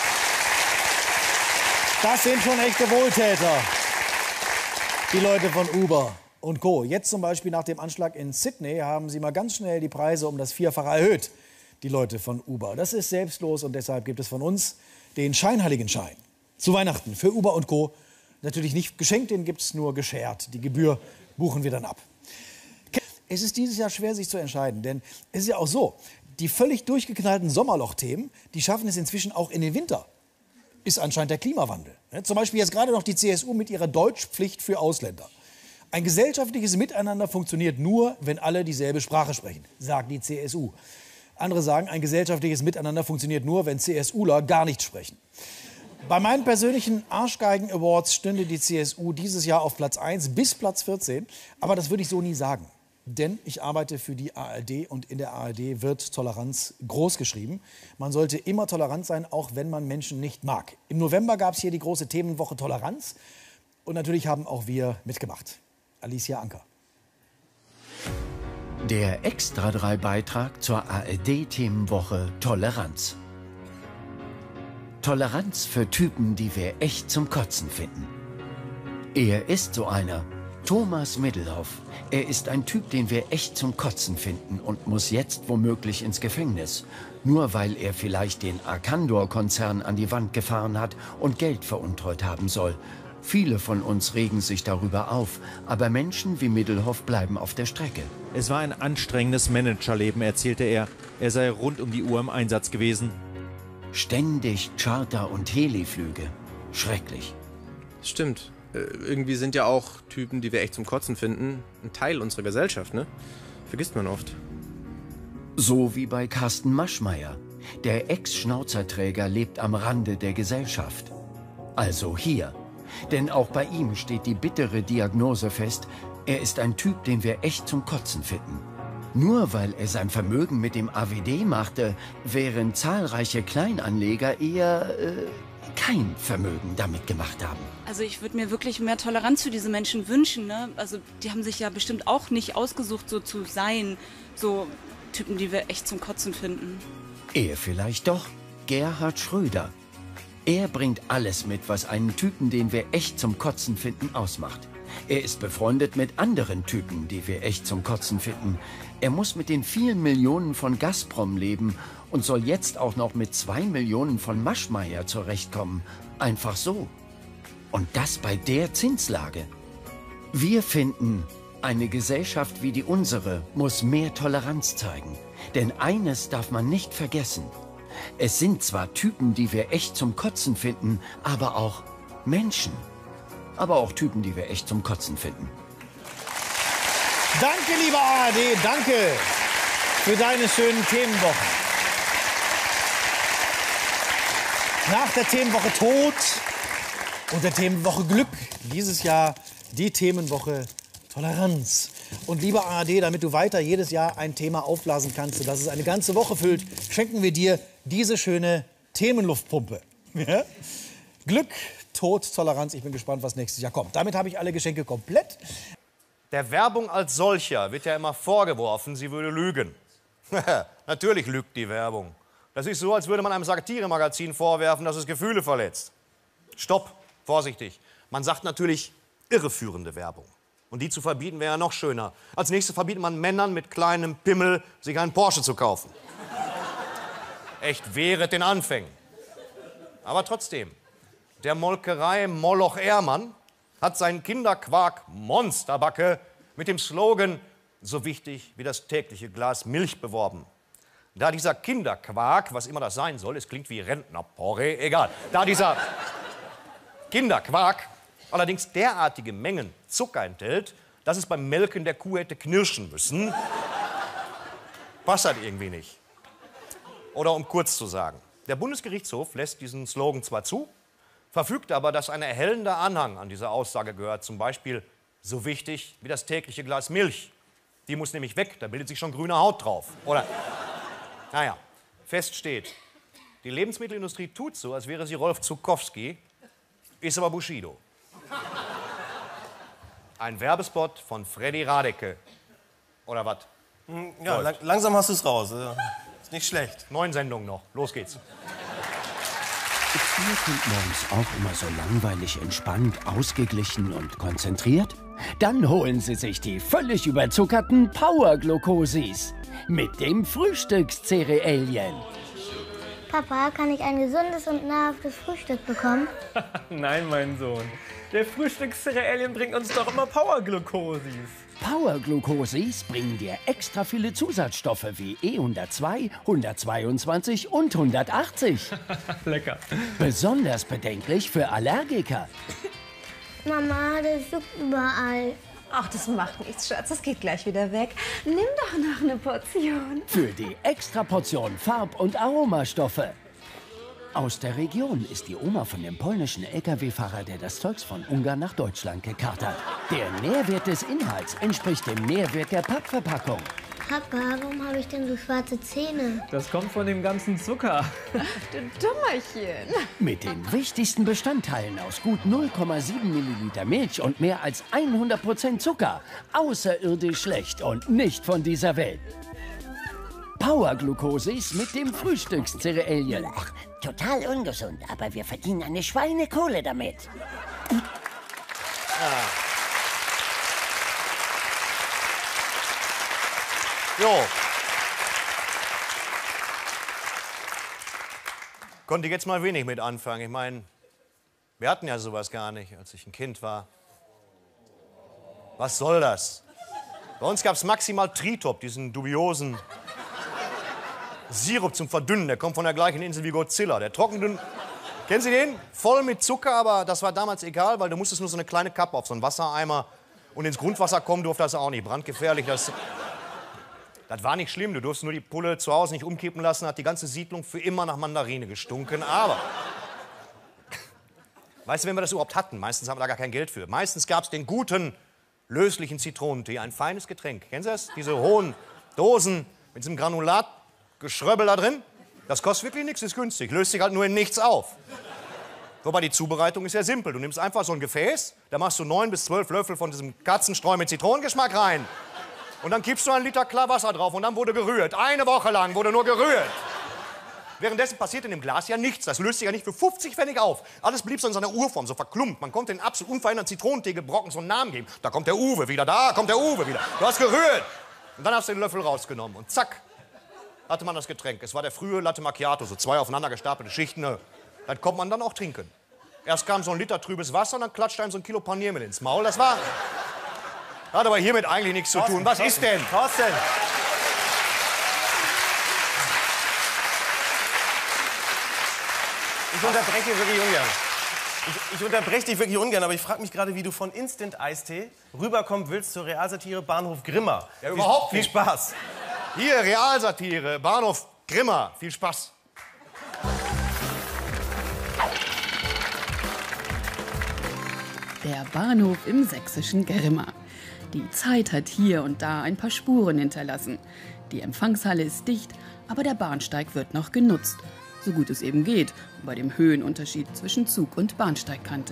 S2: Das sind schon echte Wohltäter. Die Leute von Uber und Co. Jetzt zum Beispiel nach dem Anschlag in Sydney haben sie mal ganz schnell die Preise um das 4-fache erhöht. Die Leute von Uber. Das ist selbstlos und deshalb gibt es von uns den Scheinheiligenschein. Zu Weihnachten für Uber und Co. Natürlich nicht geschenkt, den gibt es nur geshared. Die Gebühr buchen wir dann ab. Es ist dieses Jahr schwer, sich zu entscheiden, denn es ist ja auch so, die völlig durchgeknallten Sommerloch-Themen, die schaffen es inzwischen auch in den Winter. Ist anscheinend der Klimawandel. Zum Beispiel jetzt gerade noch die CSU mit ihrer Deutschpflicht für Ausländer. Ein gesellschaftliches Miteinander funktioniert nur, wenn alle dieselbe Sprache sprechen, sagt die CSU. Andere sagen, ein gesellschaftliches Miteinander funktioniert nur, wenn CSUler gar nicht sprechen. Bei meinen persönlichen Arschgeigen-Awards stünde die CSU dieses Jahr auf Platz 1 bis Platz 14. Aber das würde ich so nie sagen. Denn ich arbeite für die ARD und in der ARD wird Toleranz groß geschrieben. Man sollte immer tolerant sein, auch wenn man Menschen nicht mag. Im November gab es hier die große Themenwoche Toleranz. Und natürlich haben auch wir mitgemacht. Alicia Anker.
S10: Der Extra-3-Beitrag zur ARD-Themenwoche Toleranz. Toleranz für Typen, die wir echt zum Kotzen finden. Er ist so einer. Thomas Middelhoff. Er ist ein Typ, den wir echt zum Kotzen finden und muss jetzt womöglich ins Gefängnis. Nur weil er vielleicht den Arcandor-Konzern an die Wand gefahren hat und Geld veruntreut haben soll. Viele von uns regen sich darüber auf, aber Menschen wie Middelhoff bleiben auf der Strecke.
S7: Es war ein anstrengendes Managerleben, erzählte er. Er sei rund um die Uhr im Einsatz gewesen.
S10: Ständig Charter- und Heliflüge. Schrecklich.
S5: Stimmt. Irgendwie sind ja auch Typen, die wir echt zum Kotzen finden, ein Teil unserer Gesellschaft, ne? Vergisst man oft.
S10: So wie bei Carsten Maschmeyer. Der Ex-Schnauzerträger lebt am Rande der Gesellschaft. Also hier. Denn auch bei ihm steht die bittere Diagnose fest, er ist ein Typ, den wir echt zum Kotzen finden. Nur weil er sein Vermögen mit dem AWD machte, wären zahlreiche Kleinanleger eher kein Vermögen damit gemacht haben.
S8: Also ich würde mir wirklich mehr Toleranz für diese Menschen wünschen, ne? Also die haben sich ja bestimmt auch nicht ausgesucht, so zu sein. So Typen, die wir echt zum Kotzen finden.
S10: Er vielleicht doch, Gerhard Schröder. Er bringt alles mit, was einen Typen, den wir echt zum Kotzen finden, ausmacht. Er ist befreundet mit anderen Typen, die wir echt zum Kotzen finden. Er muss mit den vielen Millionen von Gazprom leben und soll jetzt auch noch mit 2 Millionen von Maschmeyer zurechtkommen. Einfach so. Und das bei der Zinslage. Wir finden, eine Gesellschaft wie die unsere muss mehr Toleranz zeigen. Denn eines darf man nicht vergessen. Es sind zwar Typen, die wir echt zum Kotzen finden, aber auch Menschen. Aber auch Typen, die wir echt zum Kotzen finden.
S2: Danke, lieber ARD, danke für deine schönen Themenwochen. Nach der Themenwoche Tod und der Themenwoche Glück, dieses Jahr die Themenwoche Toleranz. Und lieber ARD, damit du weiter jedes Jahr ein Thema aufblasen kannst, sodass es eine ganze Woche füllt, schenken wir dir diese schöne Themenluftpumpe. Ja? Glück, Tod, Toleranz, ich bin gespannt, was nächstes Jahr kommt. Damit habe ich alle Geschenke komplett.
S9: Der Werbung als solcher wird ja immer vorgeworfen, sie würde lügen. Natürlich lügt die Werbung. Das ist so, als würde man einem Satiremagazin vorwerfen, dass es Gefühle verletzt. Stopp, vorsichtig. Man sagt natürlich irreführende Werbung. Und die zu verbieten wäre ja noch schöner. Als nächstes verbietet man Männern mit kleinem Pimmel, sich einen Porsche zu kaufen. Echt, wehret den Anfängen. Aber trotzdem, der Molkerei Moloch-Ehrmann hat seinen Kinderquark Monsterbacke mit dem Slogan "So wichtig wie das tägliche Glas Milch" beworben. Da dieser Kinderquark, was immer das sein soll, es klingt wie Rentnerporree, egal. Da dieser Kinderquark allerdings derartige Mengen Zucker enthält, dass es beim Melken der Kuh hätte knirschen müssen, passt halt irgendwie nicht. Oder um kurz zu sagen, der Bundesgerichtshof lässt diesen Slogan zwar zu, verfügt aber, dass ein erhellender Anhang an diese Aussage gehört, zum Beispiel "so wichtig wie das tägliche Glas Milch". Die muss nämlich weg, da bildet sich schon grüne Haut drauf. Oder, naja, fest steht, die Lebensmittelindustrie tut so, als wäre sie Rolf Zuckowski, ist aber Bushido. Ein Werbespot von Freddy Radeke. Oder was?
S22: Ja, langsam hast du es raus. Ist nicht schlecht.
S9: 9 Sendungen noch. Los geht's.
S10: Ist Ihr Kind morgens auch immer so langweilig, entspannt, ausgeglichen und konzentriert? Dann holen Sie sich die völlig überzuckerten Power-Glucosis mit dem Frühstückszerealien.
S13: Papa, kann ich ein gesundes und nahrhaftes Frühstück bekommen?
S6: Nein, mein Sohn. Der Frühstückscerealien bringt uns doch immer Power-Glucosis.
S10: Power-Glucosis bringen dir extra viele Zusatzstoffe wie E102, 122 und 180.
S6: Lecker.
S10: Besonders bedenklich für Allergiker.
S13: Mama, das juckt überall.
S16: Ach, das macht nichts, Schatz. Das geht gleich wieder weg. Nimm doch noch eine Portion.
S10: Für die Extraportion Farb- und Aromastoffe. Aus der Region ist die Oma von dem polnischen LKW-Fahrer, der das Zeugs von Ungarn nach Deutschland gekarrt hat. Der Nährwert des Inhalts entspricht dem Nährwert der Pappverpackung.
S13: Papa, warum habe ich denn so schwarze Zähne?
S6: Das kommt von dem ganzen Zucker.
S16: Du Dummerchen.
S10: Mit den wichtigsten Bestandteilen aus gut 0,7 Milliliter Milch und mehr als 100% Zucker. Außerirdisch schlecht und nicht von dieser Welt. Power-Glucosis mit dem Frühstückszerealien.
S24: Ach, total ungesund, aber wir verdienen eine Schweinekohle damit.
S9: Jo. Konnte ich jetzt mal wenig mit anfangen. Ich meine, wir hatten ja sowas gar nicht, als ich ein Kind war. Was soll das? Bei uns gab es maximal Tritop, diesen dubiosen Sirup zum Verdünnen. Der kommt von der gleichen Insel wie Godzilla. Der trockendünn. Kennen Sie den? Voll mit Zucker, aber das war damals egal, weil du musstest nur so eine kleine Kappe auf so einen Wassereimer und ins Grundwasser kommen durfte das auch nicht. Brandgefährlich. Das war nicht schlimm. Du durfst nur die Pulle zu Hause nicht umkippen lassen. Hat die ganze Siedlung für immer nach Mandarine gestunken. Aber weißt du, wenn wir das überhaupt hatten? Meistens haben wir da gar kein Geld für. Meistens gab es den guten, löslichen Zitronentee. Ein feines Getränk. Kennen Sie das? Diese hohen Dosen mit diesem Granulatgeschröbbel da drin. Das kostet wirklich nichts, ist günstig. Löst sich halt nur in nichts auf. Wobei die Zubereitung ist ja simpel. Du nimmst einfach so ein Gefäß, da machst du 9 bis 12 Löffel von diesem Katzenstreu mit Zitronengeschmack rein. Und dann kippst du 1 Liter klar Wasser drauf und dann wurde gerührt. 1 Woche lang wurde nur gerührt. Währenddessen passiert in dem Glas ja nichts. Das löst sich ja nicht für 50 Pfennig auf. Alles blieb so in seiner Urform, so verklumpt. Man konnte den absolut unveränderten Zitronentee-Gebrocken so einen Namen geben. Da kommt der Uwe wieder, da kommt der Uwe wieder. Du hast gerührt. Und dann hast du den Löffel rausgenommen. Und zack, hatte man das Getränk. Es war der frühe Latte Macchiato, so 2 aufeinander gestapelte Schichten. Das konnte man dann auch trinken. Erst kam so 1 Liter trübes Wasser und dann klatschte einem so 1 Kilo Paniermehl ins Maul. Das war... Hat aber hiermit eigentlich nichts zu tun. Was ist denn?
S15: Thorsten! Ich unterbreche dich wirklich ungern. Ich unterbreche dich wirklich ungern, aber ich frage mich gerade, wie du von Instant-Eistee rüberkommen willst zur Realsatire Bahnhof Grimma.
S9: Ja, überhaupt
S15: nicht. Viel Spaß.
S9: Hier, Realsatire, Bahnhof Grimma. Viel Spaß.
S12: Der Bahnhof im sächsischen Grimma. Die Zeit hat hier und da ein paar Spuren hinterlassen. Die Empfangshalle ist dicht, aber der Bahnsteig wird noch genutzt. So gut es eben geht, bei dem Höhenunterschied zwischen Zug- und Bahnsteigkante.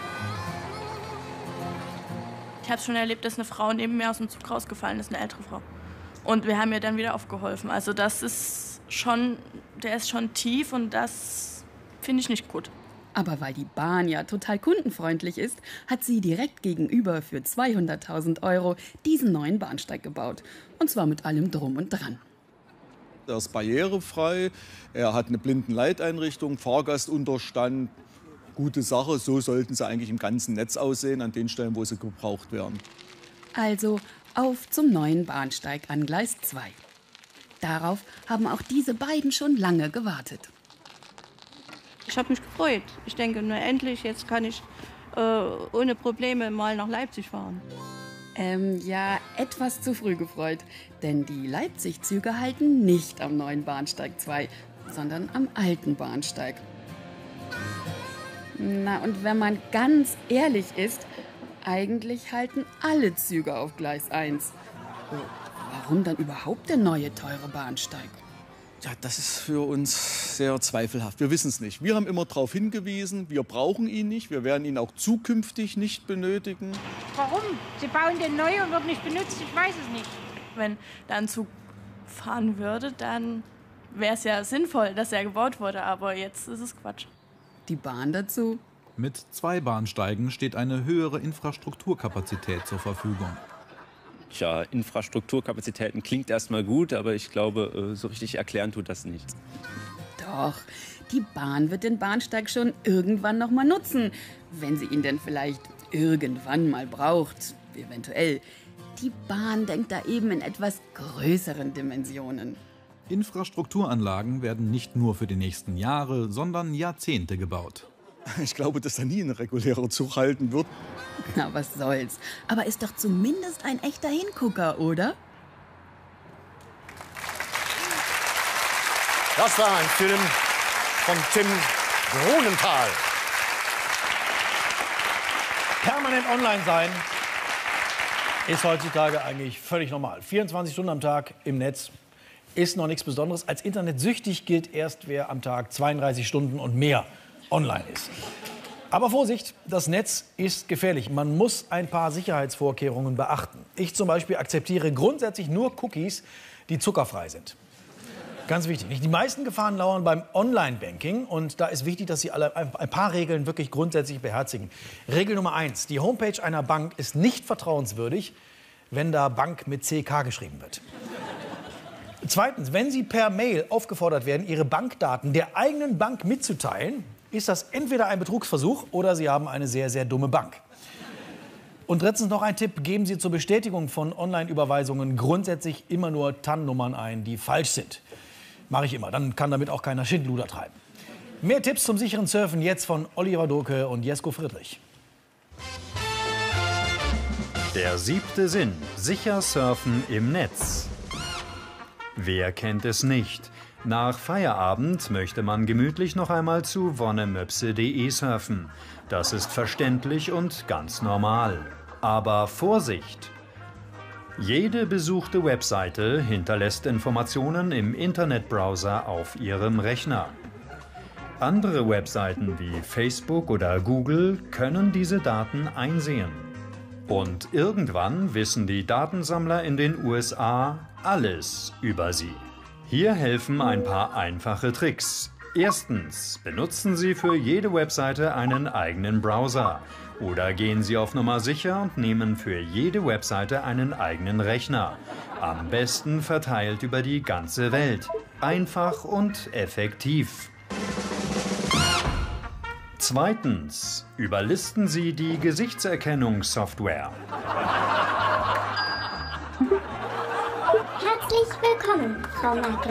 S8: Ich habe schon erlebt, dass eine Frau neben mir aus dem Zug rausgefallen ist, eine ältere Frau. Und wir haben ihr dann wieder aufgeholfen. Also das ist schon, der ist schon tief und das finde ich nicht gut.
S12: Aber weil die Bahn ja total kundenfreundlich ist, hat sie direkt gegenüber für 200.000 € diesen neuen Bahnsteig gebaut. Und zwar mit allem Drum und Dran.
S17: Er ist barrierefrei, er hat eine Blindenleiteinrichtung, Fahrgastunterstand. Gute Sache, so sollten sie eigentlich im ganzen Netz aussehen, an den Stellen, wo sie gebraucht werden.
S12: Also auf zum neuen Bahnsteig an Gleis 2. Darauf haben auch diese beiden schon lange gewartet.
S8: Ich habe mich gefreut. Ich denke, nur endlich, jetzt kann ich ohne Probleme mal nach Leipzig fahren.
S12: Ja, etwas zu früh gefreut. Denn die Leipzig-Züge halten nicht am neuen Bahnsteig 2, sondern am alten Bahnsteig. Na, und wenn man ganz ehrlich ist, eigentlich halten alle Züge auf Gleis 1. Warum dann überhaupt der neue, teure Bahnsteig?
S17: Ja, das ist für uns sehr zweifelhaft. Wir wissen es nicht. Wir haben immer darauf hingewiesen, wir brauchen ihn nicht. Wir werden ihn auch zukünftig nicht benötigen.
S8: Warum? Sie bauen den neu und wird nicht benutzt, ich weiß es nicht. Wenn da ein Zug fahren würde, dann wäre es ja sinnvoll, dass er gebaut wurde. Aber jetzt ist es Quatsch.
S12: Die Bahn dazu?
S20: Mit 2 Bahnsteigen steht eine höhere Infrastrukturkapazität zur Verfügung.
S21: Tja, Infrastrukturkapazitäten klingt erstmal gut, aber ich glaube, so richtig erklären tut das nichts.
S12: Doch, die Bahn wird den Bahnsteig schon irgendwann noch mal nutzen. Wenn sie ihn denn vielleicht irgendwann mal braucht, eventuell. Die Bahn denkt da eben in etwas größeren Dimensionen.
S20: Infrastrukturanlagen werden nicht nur für die nächsten Jahre, sondern Jahrzehnte gebaut.
S17: Ich glaube, dass da nie ein regulärer Zug halten wird.
S12: Na, was soll's. Aber ist doch zumindest ein echter Hingucker, oder?
S9: Das war ein Film von Tim Grunenthal.
S2: Permanent online sein ist heutzutage eigentlich völlig normal. 24 Stunden am Tag im Netz ist noch nichts Besonderes. Als internetsüchtig gilt erst, wer am Tag 32 Stunden und mehr online ist. Aber Vorsicht, das Netz ist gefährlich. Man muss ein paar Sicherheitsvorkehrungen beachten. Ich zum Beispiel akzeptiere grundsätzlich nur Cookies, die zuckerfrei sind. Ganz wichtig. Die meisten Gefahren lauern beim Online-Banking. Und da ist wichtig, dass Sie alle ein paar Regeln wirklich grundsätzlich beherzigen. Regel Nummer 1. Die Homepage einer Bank ist nicht vertrauenswürdig, wenn da Bank mit CK geschrieben wird. Zweitens, wenn Sie per Mail aufgefordert werden, Ihre Bankdaten der eigenen Bank mitzuteilen, ist das entweder ein Betrugsversuch oder Sie haben eine sehr, sehr dumme Bank. Und drittens noch ein Tipp, geben Sie zur Bestätigung von Online-Überweisungen grundsätzlich immer nur TAN-Nummern ein, die falsch sind. Mache ich immer, dann kann damit auch keiner Schindluder treiben. Mehr Tipps zum sicheren Surfen jetzt von Oliver Doke und Jesko Friedrich.
S25: Der 7. Sinn, sicher surfen im Netz. Wer kennt es nicht? Nach Feierabend möchte man gemütlich noch einmal zu wonnemöpse.de surfen. Das ist verständlich und ganz normal. Aber Vorsicht! Jede besuchte Webseite hinterlässt Informationen im Internetbrowser auf Ihrem Rechner. Andere Webseiten wie Facebook oder Google können diese Daten einsehen. Und irgendwann wissen die Datensammler in den USA alles über Sie. Hier helfen ein paar einfache Tricks. Erstens, benutzen Sie für jede Webseite einen eigenen Browser. Oder gehen Sie auf Nummer sicher und nehmen für jede Webseite einen eigenen Rechner. Am besten verteilt über die ganze Welt. Einfach und effektiv. Zweitens, überlisten Sie die Gesichtserkennungssoftware.
S13: Herzlich willkommen, Frau Merkel.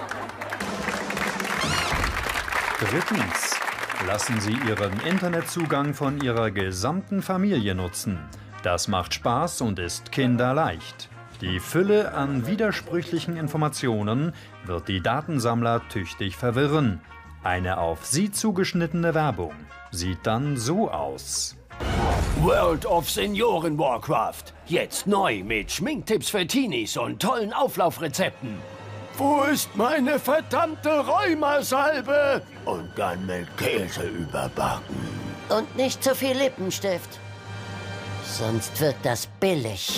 S25: Drittens, lassen Sie Ihren Internetzugang von Ihrer gesamten Familie nutzen. Das macht Spaß und ist kinderleicht. Die Fülle an widersprüchlichen Informationen wird die Datensammler tüchtig verwirren. Eine auf Sie zugeschnittene Werbung sieht dann so aus.
S3: World of Senioren Warcraft. Jetzt neu mit Schminktipps für Teenies und tollen Auflaufrezepten. Wo ist meine verdammte Rheumasalbe? Und dann mit Käse überbacken.
S24: Und nicht zu viel Lippenstift. Sonst wird das billig.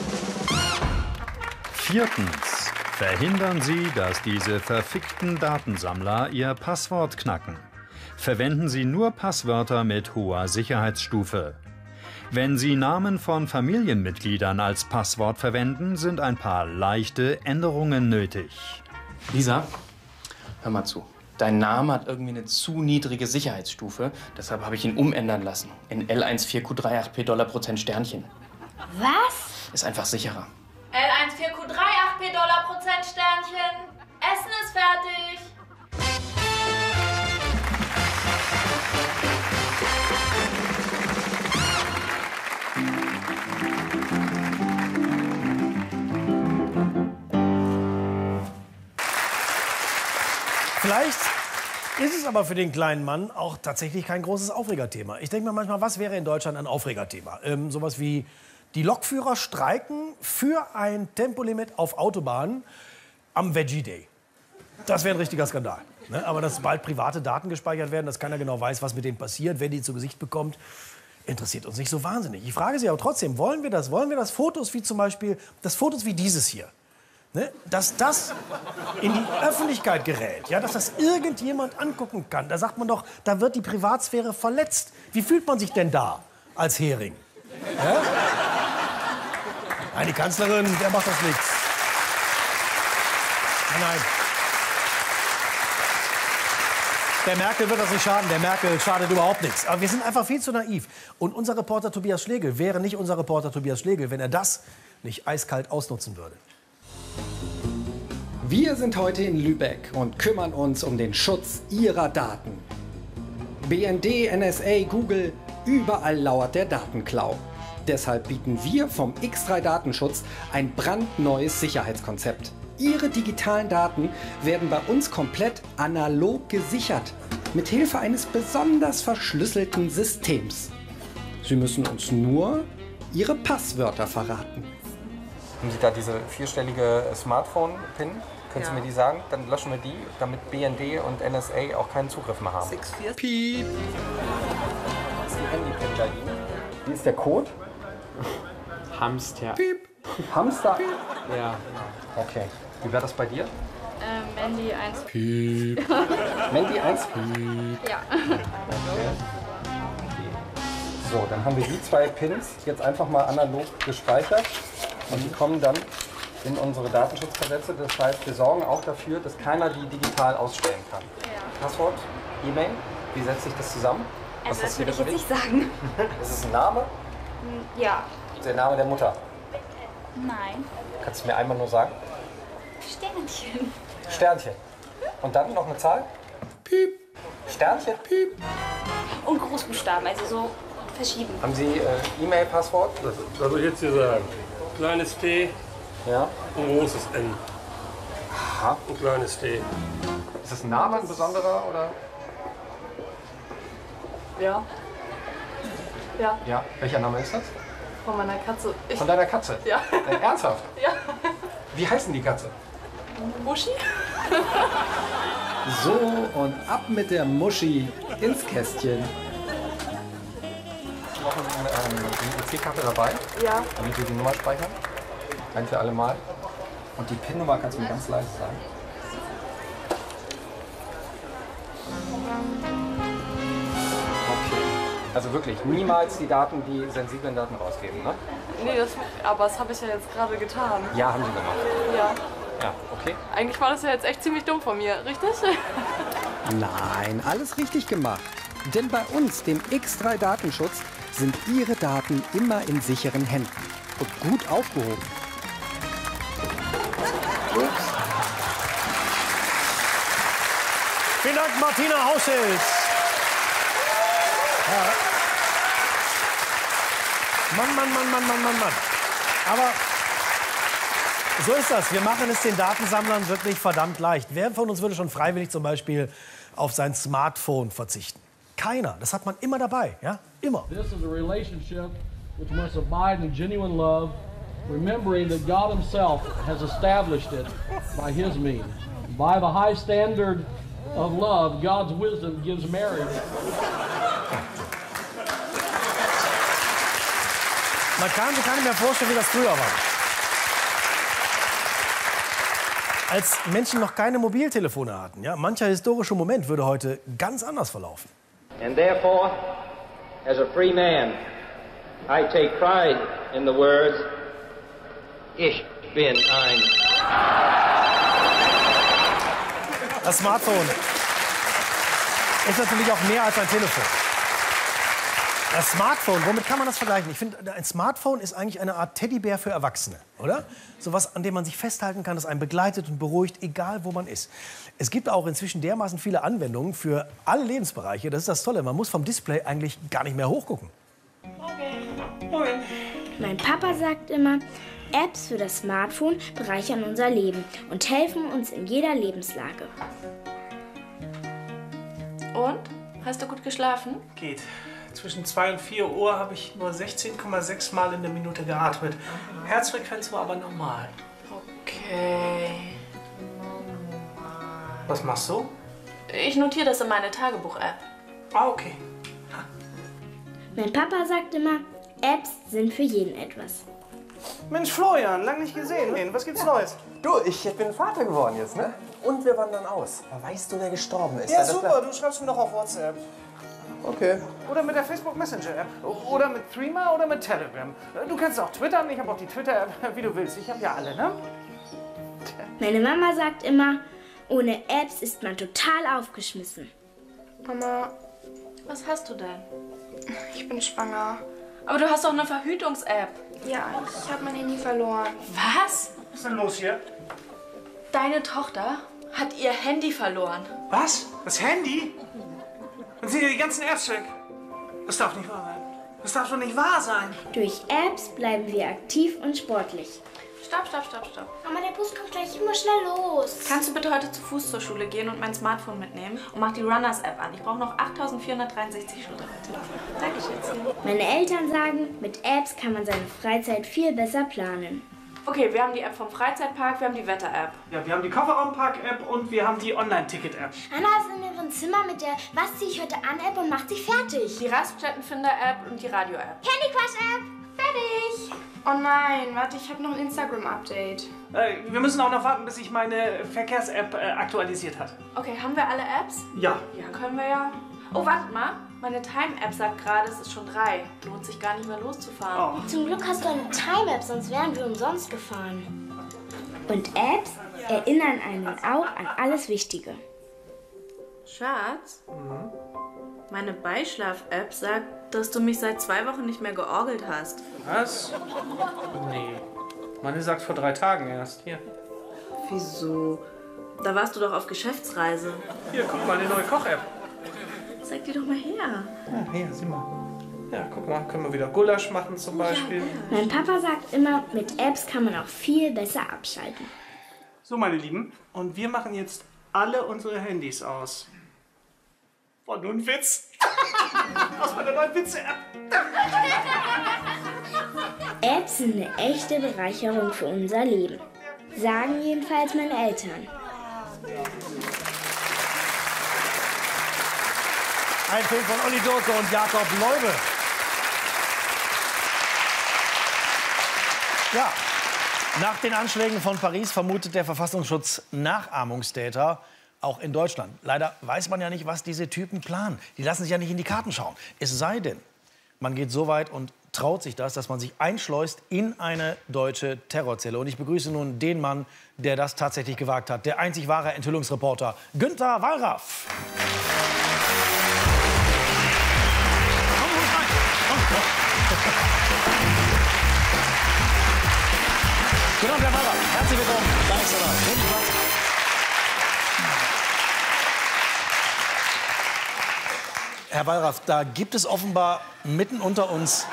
S25: Viertens. Verhindern Sie, dass diese verfickten Datensammler Ihr Passwort knacken. Verwenden Sie nur Passwörter mit hoher Sicherheitsstufe. Wenn Sie Namen von Familienmitgliedern als Passwort verwenden, sind ein paar leichte Änderungen nötig.
S5: Lisa, hör mal zu. Dein Name hat irgendwie eine zu niedrige Sicherheitsstufe. Deshalb habe ich ihn umändern lassen. In L14Q38P $% Sternchen.
S13: Was?
S5: Ist einfach sicherer.
S8: L14Q38P $% Sternchen. Essen ist fertig.
S2: Vielleicht ist es aber für den kleinen Mann auch tatsächlich kein großes Aufregerthema. Ich denke mir manchmal, was wäre in Deutschland ein Aufregerthema? Sowas wie die Lokführer streiken für ein Tempolimit auf Autobahnen am Veggie Day. Das wäre ein richtiger Skandal. Ne? Aber dass bald private Daten gespeichert werden, dass keiner genau weiß, was mit denen passiert, wer die zu Gesicht bekommt, interessiert uns nicht so wahnsinnig. Ich frage Sie aber trotzdem, wollen wir das? Wollen wir, dass Fotos wie zum Beispiel, dass Fotos wie dieses hier, ne, dass das in die Öffentlichkeit gerät, ja, dass das irgendjemand angucken kann? Da sagt man doch, da wird die Privatsphäre verletzt. Wie fühlt man sich denn da als Hering? Ja? Nein, die Kanzlerin, der macht das nichts. Nein. Der Merkel wird das nicht schaden. Der Merkel schadet überhaupt nichts. Aber wir sind einfach viel zu naiv. Und unser Reporter Tobias Schlegel wäre nicht unser Reporter Tobias Schlegel, wenn er das nicht eiskalt ausnutzen würde.
S11: Wir sind heute in Lübeck und kümmern uns um den Schutz Ihrer Daten. BND, NSA, Google, überall lauert der Datenklau. Deshalb bieten wir vom X3 Datenschutz ein brandneues Sicherheitskonzept. Ihre digitalen Daten werden bei uns komplett analog gesichert, mit Hilfe eines besonders verschlüsselten Systems. Sie müssen uns nur Ihre Passwörter verraten.
S18: Haben Sie da diese vierstellige Smartphone-Pin? Können Sie mir die sagen? Dann löschen wir die, damit BND und NSA auch keinen Zugriff mehr haben.
S11: 64. Piep.
S18: Das ist die Handy-Pin bei Ihnen. Wie ist der Code?
S5: Hamster.
S11: Piep.
S18: Hamster?
S11: Piep.
S18: Ja. Okay. Wie wäre das bei dir?
S8: Mandy 1.
S11: Piep.
S18: Mandy 1?
S8: Piep. Ja.
S18: Okay. So, dann haben wir die zwei Pins jetzt einfach mal analog gespeichert und die kommen dann in unsere Datenschutzgesetze. Das heißt, wir sorgen auch dafür, dass keiner die digital ausstellen kann. Ja. Passwort, E-Mail, wie setzt sich das zusammen?
S8: Also das will ich jetzt nicht sagen.
S18: Ist es ein Name?
S8: Ja.
S18: Der Name der Mutter?
S8: Nein.
S18: Kannst du mir einmal nur sagen?
S8: Sternchen.
S18: Sternchen. Und dann noch eine Zahl?
S11: Piep.
S18: Sternchen?
S11: Piep.
S8: Und Großbuchstaben, also so verschieben.
S18: Haben Sie E-Mail-Passwort?
S19: Das soll ich jetzt hier sagen. Kleines T,
S18: ja,
S19: ein großes N.
S18: Aha.
S19: Ein kleines T.
S18: Ist das ein Name, ein besonderer, oder?
S8: Ja. Ja.
S18: Ja. Welcher Name ist das?
S8: Von meiner Katze.
S18: Von deiner Katze?
S8: Ja.
S18: Ernsthaft?
S8: Ja.
S18: Wie heißt denn die Katze?
S8: Buschi?
S11: So, und ab mit der Muschi ins Kästchen. Noch eine EC-Karte dabei?
S8: Ja.
S11: Damit wir die Nummer speichern. Ein für alle Mal. Und die PIN-Nummer kannst du mir ganz leise sagen. Okay. Also wirklich niemals die Daten, die sensiblen Daten rausgeben, ne?
S8: Nee, aber das habe ich ja jetzt gerade getan.
S11: Ja, haben sie gemacht.
S8: Ja.
S11: Ja, okay.
S8: Eigentlich war das ja jetzt echt ziemlich dumm von mir, richtig?
S11: Nein, alles richtig gemacht. Denn bei uns, dem X3 Datenschutz, sind Ihre Daten immer in sicheren Händen und gut aufgehoben.
S2: Vielen Dank, Martina Haussels. Ja. Mann. Aber so ist das. Wir machen es den Datensammlern wirklich verdammt leicht. Wer von uns würde schon freiwillig zum Beispiel auf sein Smartphone verzichten? Keiner. Das hat man immer dabei. Ja? Immer.
S1: This is a relationship which must abide in genuine love, remembering that God himself has established it by his means. By the high standard of love, God's wisdom gives marriage.
S2: Man kann sich gar nicht mehr vorstellen, wie das früher war. Als Menschen noch keine Mobiltelefone hatten. Ja? Mancher historische Moment würde heute ganz anders verlaufen.
S4: And therefore, as a free man, I take pride in the words, ich bin ein.
S2: Das Smartphone ist natürlich auch mehr als ein Telefon. Das Smartphone, womit kann man das vergleichen? Ich finde, ein Smartphone ist eigentlich eine Art Teddybär für Erwachsene, oder? Sowas, an dem man sich festhalten kann, das einen begleitet und beruhigt, egal wo man ist. Es gibt auch inzwischen dermaßen viele Anwendungen für alle Lebensbereiche. Das ist das Tolle, man muss vom Display eigentlich gar nicht mehr hochgucken.
S7: Moin. Mein Papa sagt immer, Apps für das Smartphone bereichern unser Leben und helfen uns in jeder Lebenslage.
S8: Und? Hast du gut geschlafen?
S14: Geht. Zwischen 2 und 4 Uhr habe ich nur 16,6 Mal in der Minute geatmet. Herzfrequenz war aber normal.
S8: Okay.
S14: Was machst du?
S8: Ich notiere das in meine Tagebuch-App.
S14: Ah, okay.
S7: Mein Papa sagt immer, Apps sind für jeden etwas.
S14: Mensch, Florian, lang nicht gesehen. Was gibt's Neues?
S18: Du, ich bin Vater geworden jetzt, ne? Und wir wandern aus. Weißt du, wer gestorben ist?
S14: Ja, super. Du schreibst mir doch auf WhatsApp.
S18: Okay.
S14: Oder mit der Facebook Messenger App. Oder mit Threema oder mit Telegram. Du kannst auch twittern. Ich habe auch die Twitter-App, wie du willst. Ich habe ja alle, ne?
S7: Meine Mama sagt immer, ohne Apps ist man total aufgeschmissen.
S8: Mama, was hast du denn?
S23: Ich bin schwanger.
S8: Aber du hast doch eine Verhütungs-App.
S23: Ja, ich habe mein Handy verloren.
S8: Was?
S14: Was ist denn los hier?
S8: Deine Tochter hat ihr Handy verloren.
S14: Was? Das Handy? Dann sind ja die ganzen Apps weg. Das darf nicht wahr sein. Das darf doch nicht wahr sein.
S7: Durch Apps bleiben wir aktiv und sportlich.
S8: Stopp.
S23: Mama, der Bus kommt gleich immer schnell los.
S8: Kannst du bitte heute zu Fuß zur Schule gehen und mein Smartphone mitnehmen? Und mach die Runners-App an. Ich brauche noch 8.463 Schritte heute. Danke, Schätzchen.
S7: Meine Eltern sagen, mit Apps kann man seine Freizeit viel besser planen.
S8: Okay, wir haben die App vom Freizeitpark, wir haben die Wetter-App.
S14: Ja, wir haben die Kofferraumpark-App und wir haben die Online-Ticket-App.
S23: Anna ist in ihrem Zimmer mit der Was ziehe ich heute an App und macht sich fertig.
S8: Die Raststättenfinder-App und die Radio-App.
S23: Candy Crush-App. Fertig. Oh nein, warte, ich habe noch ein Instagram-Update.
S14: Wir müssen auch noch warten, bis sich meine Verkehrs-App aktualisiert hat.
S8: Okay, haben wir alle Apps?
S14: Ja.
S8: Ja, können wir ja. Oh, wartet mal. Meine Time-App sagt gerade, es ist schon 3. Lohnt sich gar nicht mehr loszufahren.
S23: Oh. Zum Glück hast du eine Time-App, sonst wären wir umsonst gefahren.
S7: Und Apps erinnern einen auch an alles Wichtige.
S8: Schatz? Meine Beischlaf-App sagt, dass du mich seit 2 Wochen nicht mehr georgelt hast.
S14: Was? Nee. Meine sagt vor 3 Tagen erst. Hier.
S8: Wieso? Da warst du doch auf Geschäftsreise.
S14: Hier, guck mal, die neue Koch-App.
S8: Zeig die doch mal her.
S14: Ja, hier, sieh mal. Ja, guck mal, können wir wieder Gulasch machen zum Beispiel.
S7: Mein Papa sagt immer, mit Apps kann man auch viel besser abschalten.
S14: So, meine Lieben, und wir machen jetzt alle unsere Handys aus. War nur ein Witz. Aus meiner neuen Witze-App.
S7: Apps sind eine echte Bereicherung für unser Leben. Sagen jedenfalls meine Eltern.
S2: Ein Film von Olli Durke und Jakob Leube. Ja, nach den Anschlägen von Paris vermutet der Verfassungsschutz Nachahmungstäter auch in Deutschland. Leider weiß man ja nicht, was diese Typen planen. Die lassen sich ja nicht in die Karten schauen. Es sei denn, man geht so weit und traut sich das, dass man sich einschleust in eine deutsche Terrorzelle. Und ich begrüße nun den Mann, der das tatsächlich gewagt hat. Der einzig wahre Enthüllungsreporter, Günter Wallraff. Guten Abend, Herr Wallraff. Herzlich willkommen. Danke sehr. Herr Wallraff, da gibt es offenbar mitten unter uns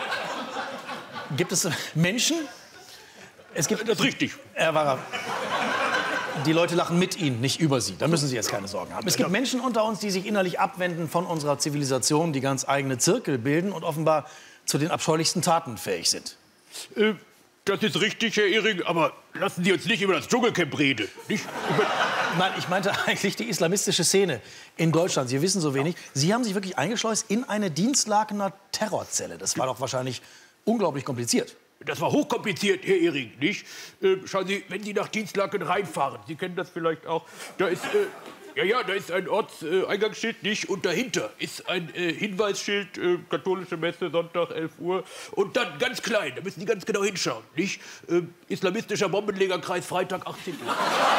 S2: Menschen. Das ist richtig. Herr Wallraff, die Leute lachen mit Ihnen, nicht über Sie. Da müssen Sie jetzt keine Sorgen haben. Es gibt Menschen unter uns, die sich innerlich abwenden von unserer Zivilisation, die ganz eigene Zirkel bilden und offenbar zu den abscheulichsten Taten fähig sind.
S6: Das ist richtig, Herr Ehring, aber lassen Sie uns nicht über das Dschungelcamp reden.
S2: Nein, ich meinte eigentlich die islamistische Szene in Deutschland. Sie wissen so wenig. Sie haben sich wirklich eingeschleust in eine Dienstlakener Terrorzelle. Das war doch wahrscheinlich unglaublich kompliziert.
S6: Das war hochkompliziert, Herr Ehring, nicht? Schauen Sie, wenn Sie nach Dienstlaken reinfahren, Sie kennen das vielleicht auch, da ist... da ist ein Ortseingangsschild, nicht? Und dahinter ist ein Hinweisschild, katholische Messe, Sonntag, 11 Uhr. Und dann ganz klein, da müssen Sie ganz genau hinschauen, nicht? Islamistischer Bombenlegerkreis, Freitag, 18 Uhr.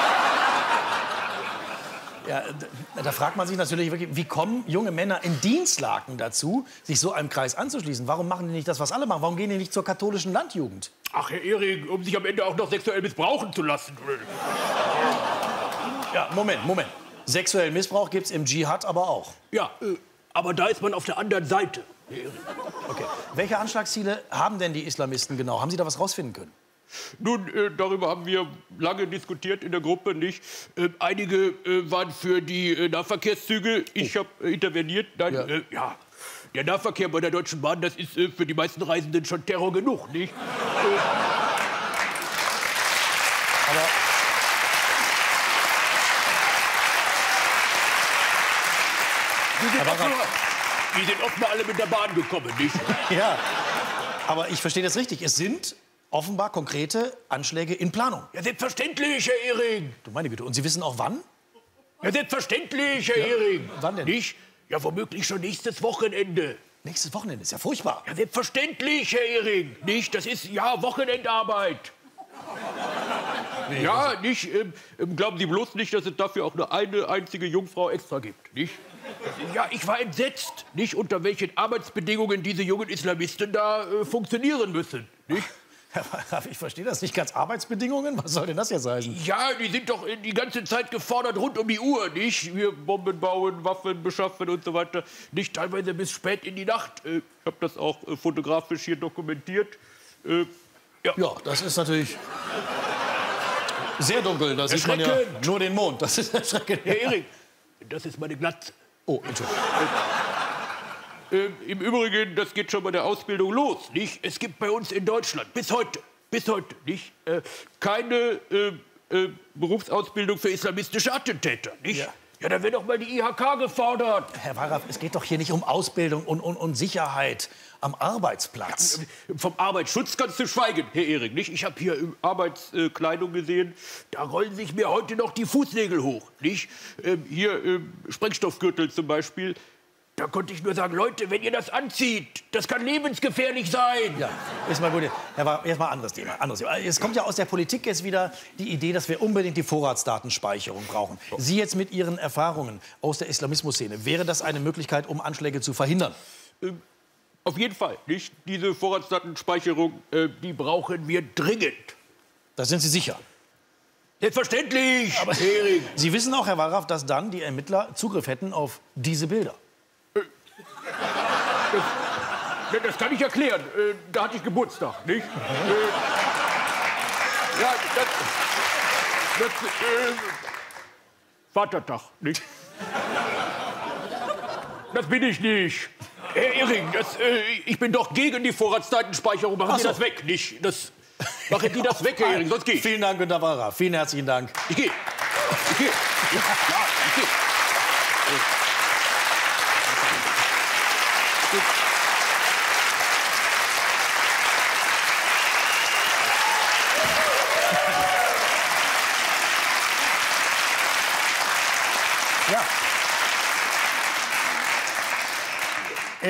S2: Ja, da fragt man sich natürlich wirklich, wie kommen junge Männer in Dienstlaken dazu, sich so einem Kreis anzuschließen? Warum machen die nicht das, was alle machen? Warum gehen die nicht zur katholischen Landjugend?
S6: Ach, Herr Ehring, um sich am Ende auch noch sexuell missbrauchen zu lassen.
S2: Ja, Moment. Sexuellen Missbrauch gibt's im Dschihad aber auch.
S6: Ja, aber da ist man auf der anderen Seite.
S2: Okay. Welche Anschlagsziele haben denn die Islamisten genau? Haben Sie da was rausfinden können?
S6: Nun, darüber haben wir lange diskutiert in der Gruppe, nicht? Einige waren für die Nahverkehrszüge. Ich habe interveniert. Nein, der Nahverkehr bei der Deutschen Bahn, das ist für die meisten Reisenden schon Terror genug, nicht?
S2: Aber
S6: die sind oft mal alle mit der Bahn gekommen, nicht?
S2: Ja, aber ich verstehe das richtig. Es sind offenbar konkrete Anschläge in Planung.
S6: Ja, selbstverständlich, Herr Ehring.
S2: Du meine Güte. Und Sie wissen auch wann?
S6: Ja, selbstverständlich, Herr Ehring.
S2: Wann denn?
S6: Nicht? Ja, womöglich schon nächstes Wochenende.
S2: Nächstes Wochenende ist ja furchtbar.
S6: Ja, selbstverständlich, Herr Ehring. Nicht? Das ist, Wochenendarbeit. Ja, nicht? Glauben Sie bloß nicht, dass es dafür auch nur eine einzige Jungfrau extra gibt, nicht? Ja, ich war entsetzt, nicht, unter welchen Arbeitsbedingungen diese jungen Islamisten da funktionieren müssen, nicht?
S2: Herr Wallraff, ich verstehe das nicht ganz. Arbeitsbedingungen? Was soll denn das jetzt heißen?
S6: Ja, die sind doch die ganze Zeit gefordert, rund um die Uhr, nicht? Wir Bomben bauen, Waffen beschaffen und so weiter. Nicht teilweise bis spät in die Nacht. Ich habe das auch fotografisch hier dokumentiert.
S2: Ja, das ist natürlich sehr dunkel. Da sieht man ja nur den Mond. Das ist erschreckend.
S6: Herr Ehring, das ist meine Glatze.
S2: Oh, Entschuldigung.
S6: Im Übrigen, das geht schon bei der Ausbildung los, nicht? Es gibt bei uns in Deutschland bis heute, nicht? Keine Berufsausbildung für islamistische Attentäter, nicht? Ja, da wird doch mal die IHK gefordert.
S2: Herr Wallraff, es geht doch hier nicht um Ausbildung und Sicherheit am Arbeitsplatz.
S6: Ja, vom Arbeitsschutz kannst du schweigen, Herr Ehring, nicht? Ich habe hier Arbeitskleidung gesehen, da rollen sich mir heute noch die Fußnägel hoch, nicht? Hier Sprengstoffgürtel zum Beispiel. Da konnte ich nur sagen, Leute, wenn ihr das anzieht, das kann lebensgefährlich sein.
S2: Ja, ist mal gut. Herr Wallraff, jetzt mal anderes Thema. Es kommt ja aus der Politik jetzt wieder die Idee, dass wir unbedingt die Vorratsdatenspeicherung brauchen. Sie jetzt mit Ihren Erfahrungen aus der Islamismusszene, wäre das eine Möglichkeit, um Anschläge zu verhindern?
S6: Auf jeden Fall, nicht? Diese Vorratsdatenspeicherung, die brauchen wir dringend.
S2: Da sind Sie sicher?
S6: Selbstverständlich,
S2: aber
S6: Ehring.
S2: Sie wissen auch, Herr Wallraff, dass dann die Ermittler Zugriff hätten auf diese Bilder.
S6: Das kann ich erklären. Da hatte ich Geburtstag, nicht? Ja, Vatertag, nicht? Das bin ich nicht. Herr Ehring, ich bin doch gegen die Vorratsdatenspeicherung. Machen Sie das weg, nicht? Machen Sie das weg, Herr Ehring, sonst geht.
S2: Vielen Dank, Günter Wallraff. Vielen herzlichen Dank.
S6: Ich gehe. Ja, ich gehe.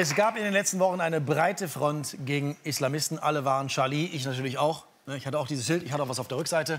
S2: Es gab in den letzten Wochen eine breite Front gegen Islamisten. Alle waren Charlie, ich natürlich auch. Ich hatte auch dieses Schild, ich hatte auch was auf der Rückseite.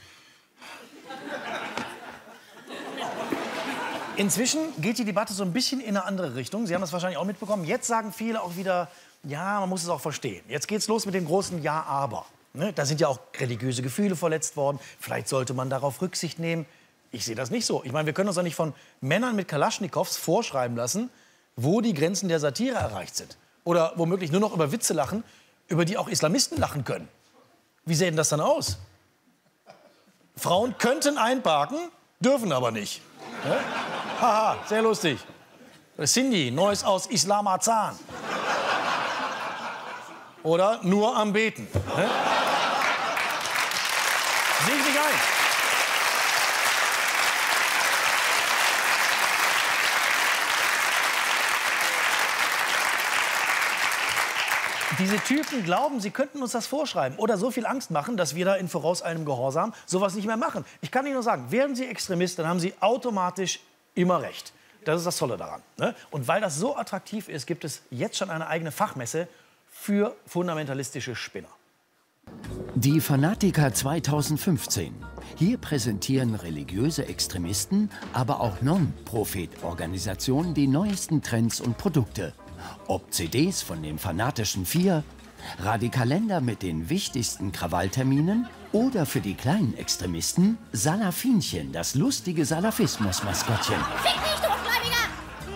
S2: Inzwischen geht die Debatte so ein bisschen in eine andere Richtung. Sie haben das wahrscheinlich auch mitbekommen. Jetzt sagen viele auch wieder, ja, man muss es auch verstehen. Jetzt geht's los mit dem großen Ja, aber. Ne? Da sind ja auch religiöse Gefühle verletzt worden. Vielleicht sollte man darauf Rücksicht nehmen. Ich sehe das nicht so. Ich meine, wir können uns doch nicht von Männern mit Kalaschnikows vorschreiben lassen, wo die Grenzen der Satire erreicht sind. Oder womöglich nur noch über Witze lachen, über die auch Islamisten lachen können. Wie sähe denn das dann aus? Frauen könnten einparken, dürfen aber nicht. Ne? Haha, sehr lustig. Cindy, Neues aus Islamazan. Oder nur am Beten. Ne? Sehe ich nicht ein. Diese Typen glauben, sie könnten uns das vorschreiben oder so viel Angst machen, dass wir da in vorauseilendem Gehorsam sowas nicht mehr machen. Ich kann Ihnen nur sagen, werden Sie Extremist, dann haben Sie automatisch immer recht. Das ist das Tolle daran. Ne? Und weil das so attraktiv ist, gibt es jetzt schon eine eigene Fachmesse für fundamentalistische Spinner.
S10: Die Fanatiker 2015. Hier präsentieren religiöse Extremisten, aber auch Non-Profit-Organisationen die neuesten Trends und Produkte. Ob CDs von den fanatischen Vier, Radikalender mit den wichtigsten Krawallterminen oder für die kleinen Extremisten Salafinchen, das lustige Salafismus-Maskottchen.
S15: Fick dich, du Ungläubiger!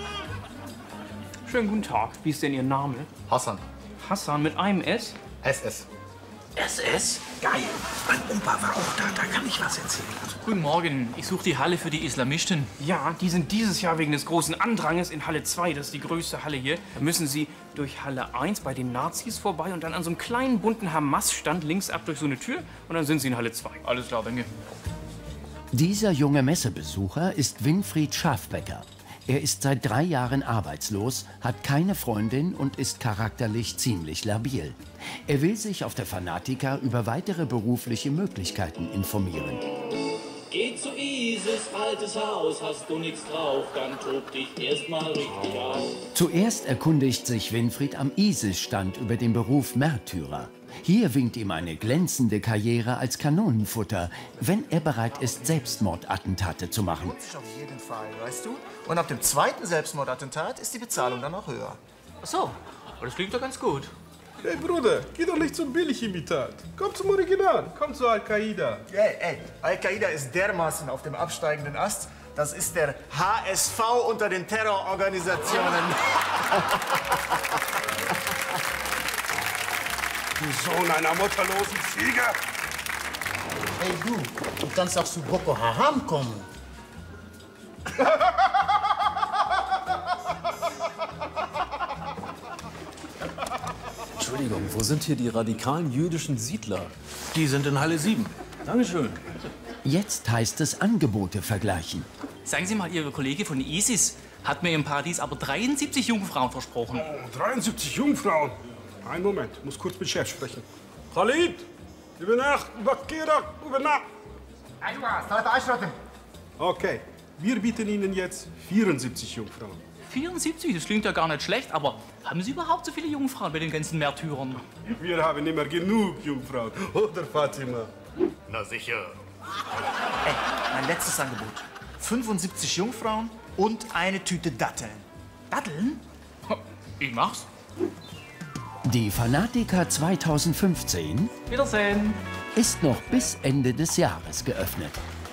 S16: Schönen guten Tag. Wie ist denn Ihr Name?
S21: Hassan.
S16: Hassan mit einem S?
S21: SS.
S16: SS? Geil. Mein Opa war auch da. Da kann ich was erzählen. Guten Morgen. Ich suche die Halle für die Islamisten. Ja, die sind dieses Jahr wegen des großen Andranges in Halle 2. Das ist die größte Halle hier. Da müssen Sie durch Halle 1 bei den Nazis vorbei und dann an so einem kleinen bunten Hamas-Stand links ab durch so eine Tür. Und dann sind Sie in Halle 2. Alles klar, danke.
S10: Dieser junge Messebesucher ist Winfried Schafbecker. Er ist seit 3 Jahren arbeitslos, hat keine Freundin und ist charakterlich ziemlich labil. Er will sich auf der Fanatiker über weitere berufliche Möglichkeiten informieren.
S22: Geh zu Isis, altes Haus, hast du nichts drauf, dann tob dich erstmal richtig aus.
S10: Zuerst erkundigt sich Winfried am ISIS-Stand über den Beruf Märtyrer. Hier winkt ihm eine glänzende Karriere als Kanonenfutter, wenn er bereit ist, Selbstmordattentate zu machen.
S26: Auf jeden Fall, weißt du? Und ab dem zweiten Selbstmordattentat ist die Bezahlung dann auch höher.
S16: Ach so, das klingt doch ganz gut.
S27: Hey Bruder, geh doch nicht zum Billigimitat. Komm zum Original, komm zu Al-Qaida.
S26: Ey, Al-Qaida ist dermaßen auf dem absteigenden Ast. Das ist der HSV unter den Terrororganisationen.
S27: Du Sohn einer mutterlosen Ziege!
S26: Hey du kannst auch zu Boko Haram kommen.
S28: Entschuldigung, wo sind hier die radikalen jüdischen Siedler? Die sind in Halle 7. Dankeschön.
S10: Jetzt heißt es Angebote vergleichen.
S16: Sagen Sie mal, Ihr Kollege von ISIS hat mir im Paradies aber 73 Jungfrauen versprochen.
S27: Oh, 73 Jungfrauen? Einen Moment, ich muss kurz mit Chef sprechen. Khalid, über Nacht, Bakira, über Nacht. Okay, wir bieten Ihnen jetzt 74 Jungfrauen.
S16: 74? Das klingt ja gar nicht schlecht, aber haben Sie überhaupt so viele Jungfrauen bei den ganzen Märtyrern?
S27: Wir haben immer genug Jungfrauen, oder Fatima?
S26: Na sicher. Ey, mein letztes Angebot. 75 Jungfrauen und eine Tüte Datteln.
S16: Datteln? Ich mach's.
S10: Die Fanatiker 2015
S16: Wiedersehen.
S10: Ist noch bis Ende des Jahres geöffnet.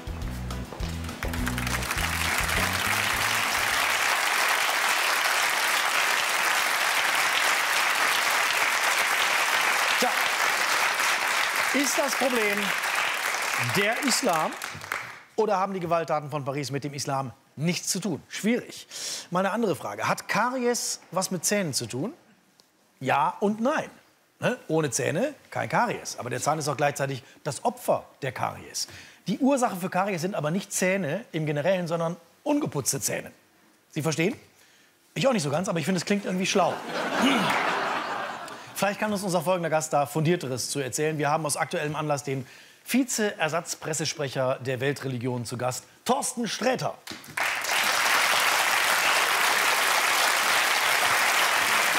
S2: Tja, ist das Problem der Islam oder haben die Gewalttaten von Paris mit dem Islam nichts zu tun? Schwierig. Mal eine andere Frage. Hat Karies was mit Zähnen zu tun? Ja und nein. Ne? Ohne Zähne kein Karies. Aber der Zahn ist auch gleichzeitig das Opfer der Karies. Die Ursache für Karies sind aber nicht Zähne im Generellen, sondern ungeputzte Zähne. Sie verstehen? Ich auch nicht so ganz, aber ich finde, es klingt irgendwie schlau. Vielleicht kann uns unser folgender Gast da Fundierteres zu erzählen. Wir haben aus aktuellem Anlass den Vize-Ersatzpressesprecher der Weltreligionen zu Gast, Thorsten Sträter.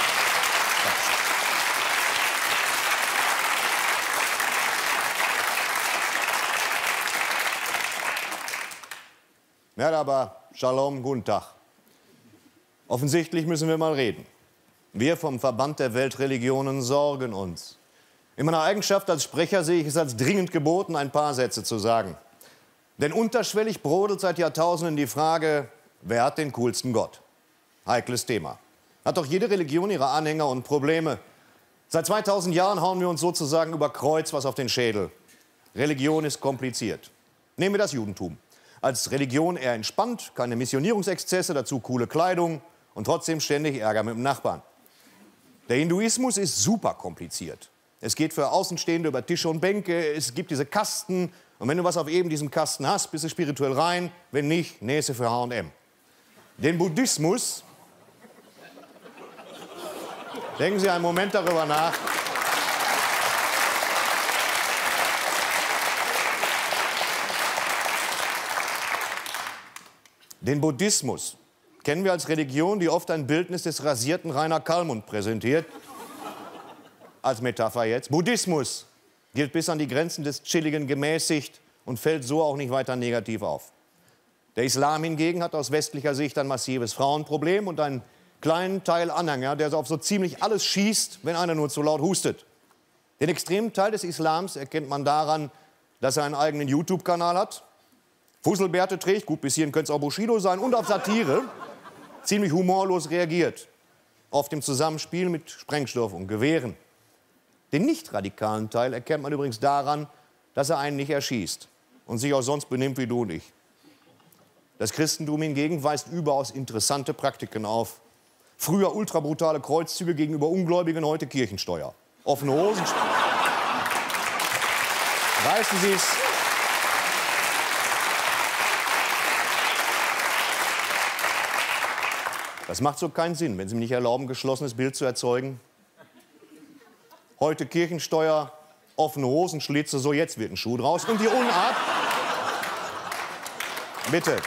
S3: Merhaba, Shalom, guten Tag. Offensichtlich müssen wir mal reden. Wir vom Verband der Weltreligionen sorgen uns. In meiner Eigenschaft als Sprecher sehe ich es als dringend geboten, ein paar Sätze zu sagen. Denn unterschwellig brodelt seit Jahrtausenden die Frage, wer hat den coolsten Gott? Heikles Thema. Hat doch jede Religion ihre Anhänger und Probleme. Seit 2000 Jahren hauen wir uns sozusagen über Kreuz was auf den Schädel. Religion ist kompliziert. Nehmen wir das Judentum. Als Religion eher entspannt, keine Missionierungsexzesse, dazu coole Kleidung und trotzdem ständig Ärger mit dem Nachbarn. Der Hinduismus ist super kompliziert. Es geht für Außenstehende über Tische und Bänke, es gibt diese Kasten. Und wenn du was auf eben diesem Kasten hast, bist du spirituell rein. Wenn nicht, nächste für H&M. Den Buddhismus, denken Sie einen Moment darüber nach. Den Buddhismus kennen wir als Religion, die oft ein Bildnis des rasierten Rainer Kallmund präsentiert. Als Metapher jetzt. Buddhismus gilt bis an die Grenzen des Chilligen gemäßigt und fällt so auch nicht weiter negativ auf. Der Islam hingegen hat aus westlicher Sicht ein massives Frauenproblem und einen kleinen Teil Anhänger, der auf so ziemlich alles schießt, wenn einer nur zu laut hustet. Den extremen Teil des Islams erkennt man daran, dass er einen eigenen YouTube-Kanal hat, Fusselbärte trägt, gut, bis hierhin könnte es auch Bushido sein, und auf Satire ziemlich humorlos reagiert. Oft im Zusammenspiel mit Sprengstoff und Gewehren. Den nicht radikalen Teil erkennt man übrigens daran, dass er einen nicht erschießt und sich auch sonst benimmt wie du und ich. Das Christentum hingegen weist überaus interessante Praktiken auf. Früher ultrabrutale Kreuzzüge gegenüber Ungläubigen, heute Kirchensteuer. Offene Hosen. Reißen Sie es. Das macht so keinen Sinn, wenn Sie mir nicht erlauben, ein geschlossenes Bild zu erzeugen. Heute Kirchensteuer, offene Hosenschlitze, so jetzt wird ein Schuh draus. Und die Unart. Bitte.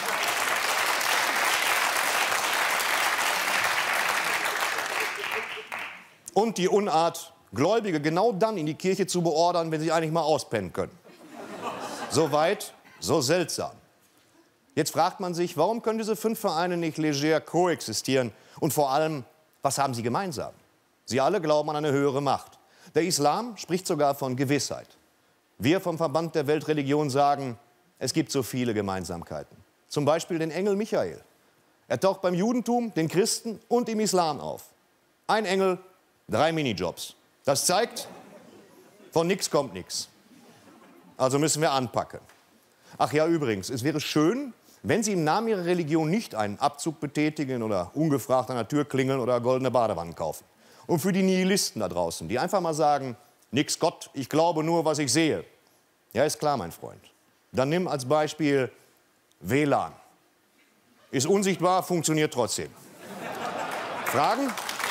S3: Und die Unart, Gläubige genau dann in die Kirche zu beordern, wenn sie eigentlich mal auspennen können. So weit, so seltsam. Jetzt fragt man sich, warum können diese 5 Vereine nicht leger koexistieren? Und vor allem, was haben sie gemeinsam? Sie alle glauben an eine höhere Macht. Der Islam spricht sogar von Gewissheit. Wir vom Verband der Weltreligionen sagen, es gibt so viele Gemeinsamkeiten. Zum Beispiel den Engel Michael. Er taucht beim Judentum, den Christen und im Islam auf. Ein Engel, 3 Minijobs. Das zeigt, von nichts kommt nichts. Also müssen wir anpacken. Ach ja, übrigens, es wäre schön, wenn Sie im Namen Ihrer Religion nicht einen Abzug betätigen oder ungefragt an der Tür klingeln oder goldene Badewannen kaufen. Und für die Nihilisten da draußen, die einfach mal sagen, nix Gott, ich glaube nur, was ich sehe. Ja, ist klar, mein Freund. Dann nimm als Beispiel WLAN. Ist unsichtbar, funktioniert trotzdem. Fragen?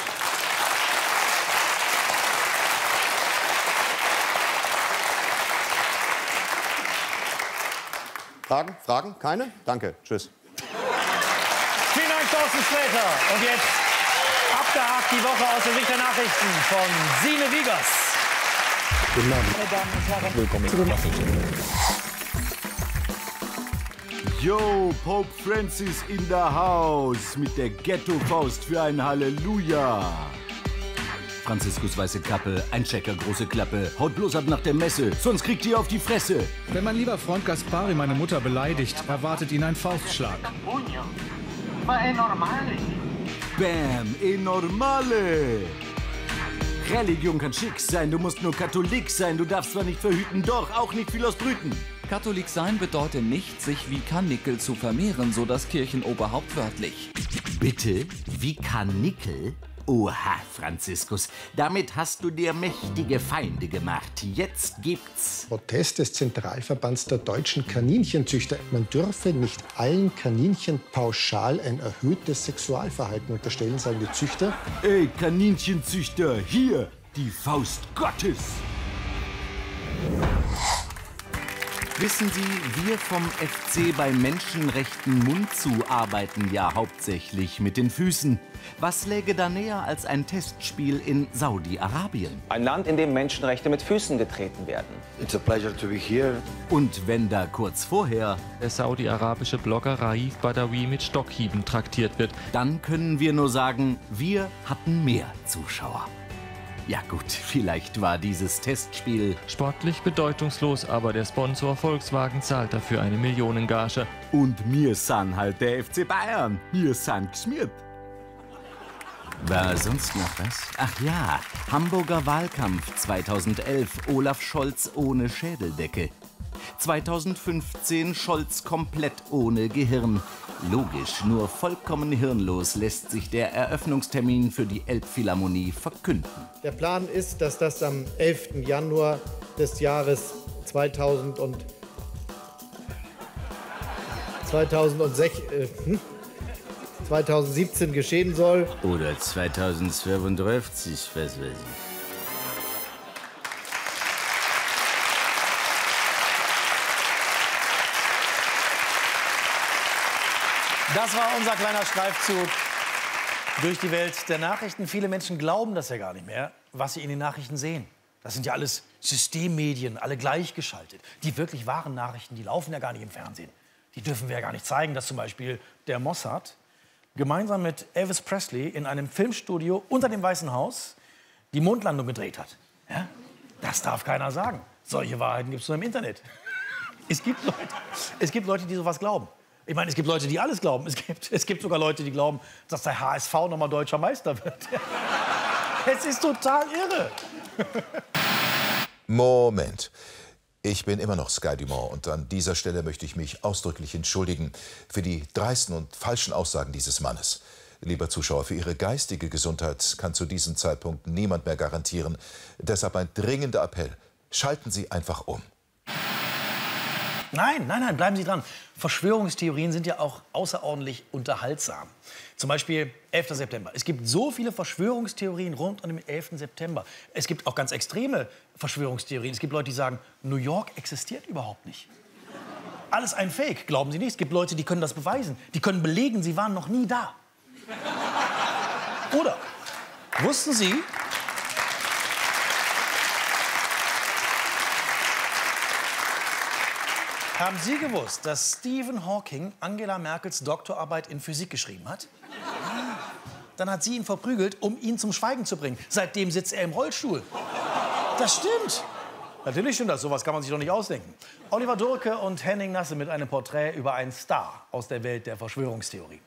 S3: Fragen? Fragen? Keine? Danke. Tschüss.
S2: Vielen Dank, Thorsten Sträter. Und jetzt abgehakt die Woche aus der Sicht der Nachrichten von Sine Wiegers.
S9: Guten Abend. Meine Damen und Herren, willkommen zu den Nachrichten.
S12: Yo, Pope Francis in the house mit der Ghetto-Faust für ein Halleluja. Franziskus weiße Kappe, ein Checker, große Klappe. Haut bloß ab nach der Messe, sonst kriegt ihr auf die Fresse.
S15: Wenn mein lieber Freund Gaspari meine Mutter beleidigt, erwartet ihn ein Faustschlag.
S12: Ma è normale. Bam, è normale. Religion kann schick sein, du musst nur Katholik sein. Du darfst zwar nicht verhüten, doch auch nicht viel ausbrüten.
S17: Katholik sein bedeutet nicht, sich wie Karnickel zu vermehren, so das Kirchenoberhaupt wörtlich.
S12: Bitte? Wie Karnickel? Oha, Franziskus, damit hast du dir mächtige Feinde gemacht. Jetzt gibt's
S9: Protest des Zentralverbands der deutschen Kaninchenzüchter. Man dürfe nicht allen Kaninchen pauschal ein erhöhtes Sexualverhalten unterstellen, sagen die Züchter.
S12: Ey, Kaninchenzüchter, hier die Faust Gottes. Wissen Sie, wir vom FC bei Menschenrechten Munzu arbeiten ja hauptsächlich mit den Füßen. Was läge da näher als ein Testspiel in Saudi-Arabien?
S5: Ein Land, in dem Menschenrechte mit Füßen getreten werden.
S12: It's a pleasure to be here. Und wenn da kurz vorher
S11: der saudi-arabische Blogger Raif Badawi mit Stockhieben traktiert wird,
S12: dann können wir nur sagen, wir hatten mehr Zuschauer. Ja gut, vielleicht war dieses Testspiel
S11: sportlich bedeutungslos, aber der Sponsor Volkswagen zahlt dafür eine Millionengage.
S12: Und wir sind halt der FC Bayern. Wir sind geschmiert. War sonst noch was? Ach ja, Hamburger Wahlkampf 2011. Olaf Scholz ohne Schädeldecke. 2015 Scholz komplett ohne Gehirn. Logisch, nur vollkommen hirnlos lässt sich der Eröffnungstermin für die Elbphilharmonie verkünden.
S13: Der Plan ist, dass das am 11. Januar des Jahres 2017 geschehen soll.
S12: Oder 2052, was weiß ich.
S2: Das war unser kleiner Streifzug durch die Welt der Nachrichten. Viele Menschen glauben das ja gar nicht mehr, was sie in den Nachrichten sehen. Das sind ja alles Systemmedien, alle gleichgeschaltet. Die wirklich wahren Nachrichten, die laufen ja gar nicht im Fernsehen. Die dürfen wir ja gar nicht zeigen, dass zum Beispiel der Mossad gemeinsam mit Elvis Presley in einem Filmstudio unter dem Weißen Haus die Mondlandung gedreht hat. Ja? Das darf keiner sagen. Solche Wahrheiten gibt es nur im Internet. Es gibt Leute, die sowas glauben. Ich meine, es gibt Leute, die alles glauben. Es gibt sogar Leute, die glauben, dass der HSV nochmal deutscher Meister wird. Es ist total irre.
S19: Moment. Ich bin immer noch Sky Dumont und an dieser Stelle möchte ich mich ausdrücklich entschuldigen für die dreisten und falschen Aussagen dieses Mannes. Lieber Zuschauer, für Ihre geistige Gesundheit kann zu diesem Zeitpunkt niemand mehr garantieren. Deshalb ein dringender Appell. Schalten Sie einfach um.
S2: Nein, bleiben Sie dran. Verschwörungstheorien sind ja auch außerordentlich unterhaltsam. Zum Beispiel 11. September. Es gibt so viele Verschwörungstheorien rund um den 11. September. Es gibt auch ganz extreme Verschwörungstheorien. Es gibt Leute, die sagen, New York existiert überhaupt nicht. Alles ein Fake, glauben Sie nicht. Es gibt Leute, die können das beweisen. Die können belegen, sie waren noch nie da. Oder wussten Sie, haben Sie gewusst, dass Stephen Hawking Angela Merkels Doktorarbeit in Physik geschrieben hat? Dann hat sie ihn verprügelt, um ihn zum Schweigen zu bringen. Seitdem sitzt er im Rollstuhl. Das stimmt. Natürlich stimmt das. Sowas kann man sich doch nicht ausdenken. Oliver Durke und Henning Nasse mit einem Porträt über einen Star aus der Welt der Verschwörungstheorie.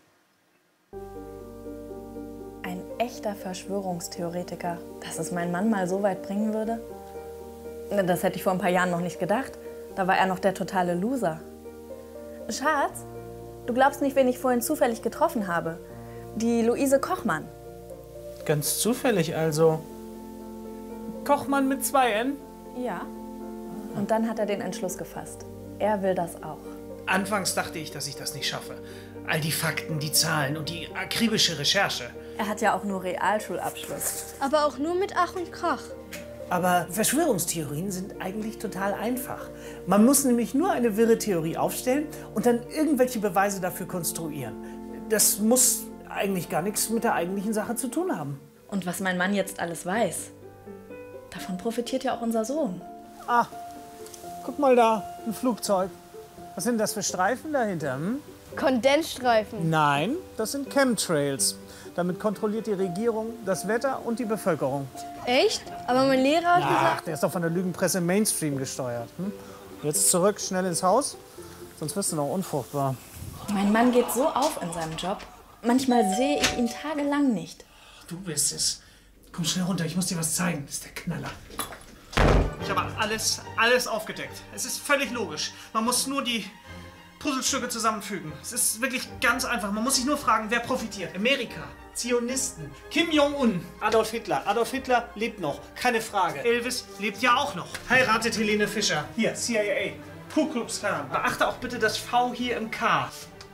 S20: Ein echter Verschwörungstheoretiker, dass es mein Mann mal so weit bringen würde? Das hätte ich vor ein paar Jahren noch nicht gedacht. Da war er noch der totale Loser. Schatz, du glaubst nicht, wen ich vorhin zufällig getroffen habe. Die Luise Kochmann.
S14: Ganz zufällig also. Kochmann mit 2 N?
S20: Ja. Und dann hat er den Entschluss gefasst. Er will das auch.
S14: Anfangs dachte ich, dass ich das nicht schaffe. All die Fakten, die Zahlen und die akribische Recherche.
S20: Er hat ja auch nur Realschulabschluss.
S23: Aber auch nur mit Ach und Krach.
S14: Aber Verschwörungstheorien sind eigentlich total einfach. Man muss nämlich nur eine wirre Theorie aufstellen und dann irgendwelche Beweise dafür konstruieren. Das muss eigentlich gar nichts mit der eigentlichen Sache zu tun haben.
S20: Und was mein Mann jetzt alles weiß, davon profitiert ja auch unser Sohn.
S14: Ah, guck mal da, ein Flugzeug. Was sind das für Streifen dahinter?
S23: Kondensstreifen.
S14: Nein, das sind Chemtrails. Damit kontrolliert die Regierung das Wetter und die Bevölkerung.
S23: Echt? Aber mein Lehrer hat gesagt...
S14: Der ist doch von der Lügenpresse Mainstream gesteuert. Jetzt zurück, schnell ins Haus, sonst wirst du noch unfruchtbar.
S20: Mein Mann geht so auf in seinem Job. Manchmal sehe ich ihn tagelang nicht.
S14: Du bist es. Komm schnell runter, ich muss dir was zeigen. Das ist der Knaller. Ich habe alles aufgedeckt. Es ist völlig logisch. Man muss nur die Puzzlestücke zusammenfügen. Es ist wirklich ganz einfach. Man muss sich nur fragen, wer profitiert. Amerika, Zionisten, Kim Jong-un, Adolf Hitler. Adolf Hitler lebt noch, keine Frage. Elvis lebt ja auch noch. Heiratet Helene Fischer. Hier, CIA. Ku Klux Klan. Beachte auch bitte das V hier im K.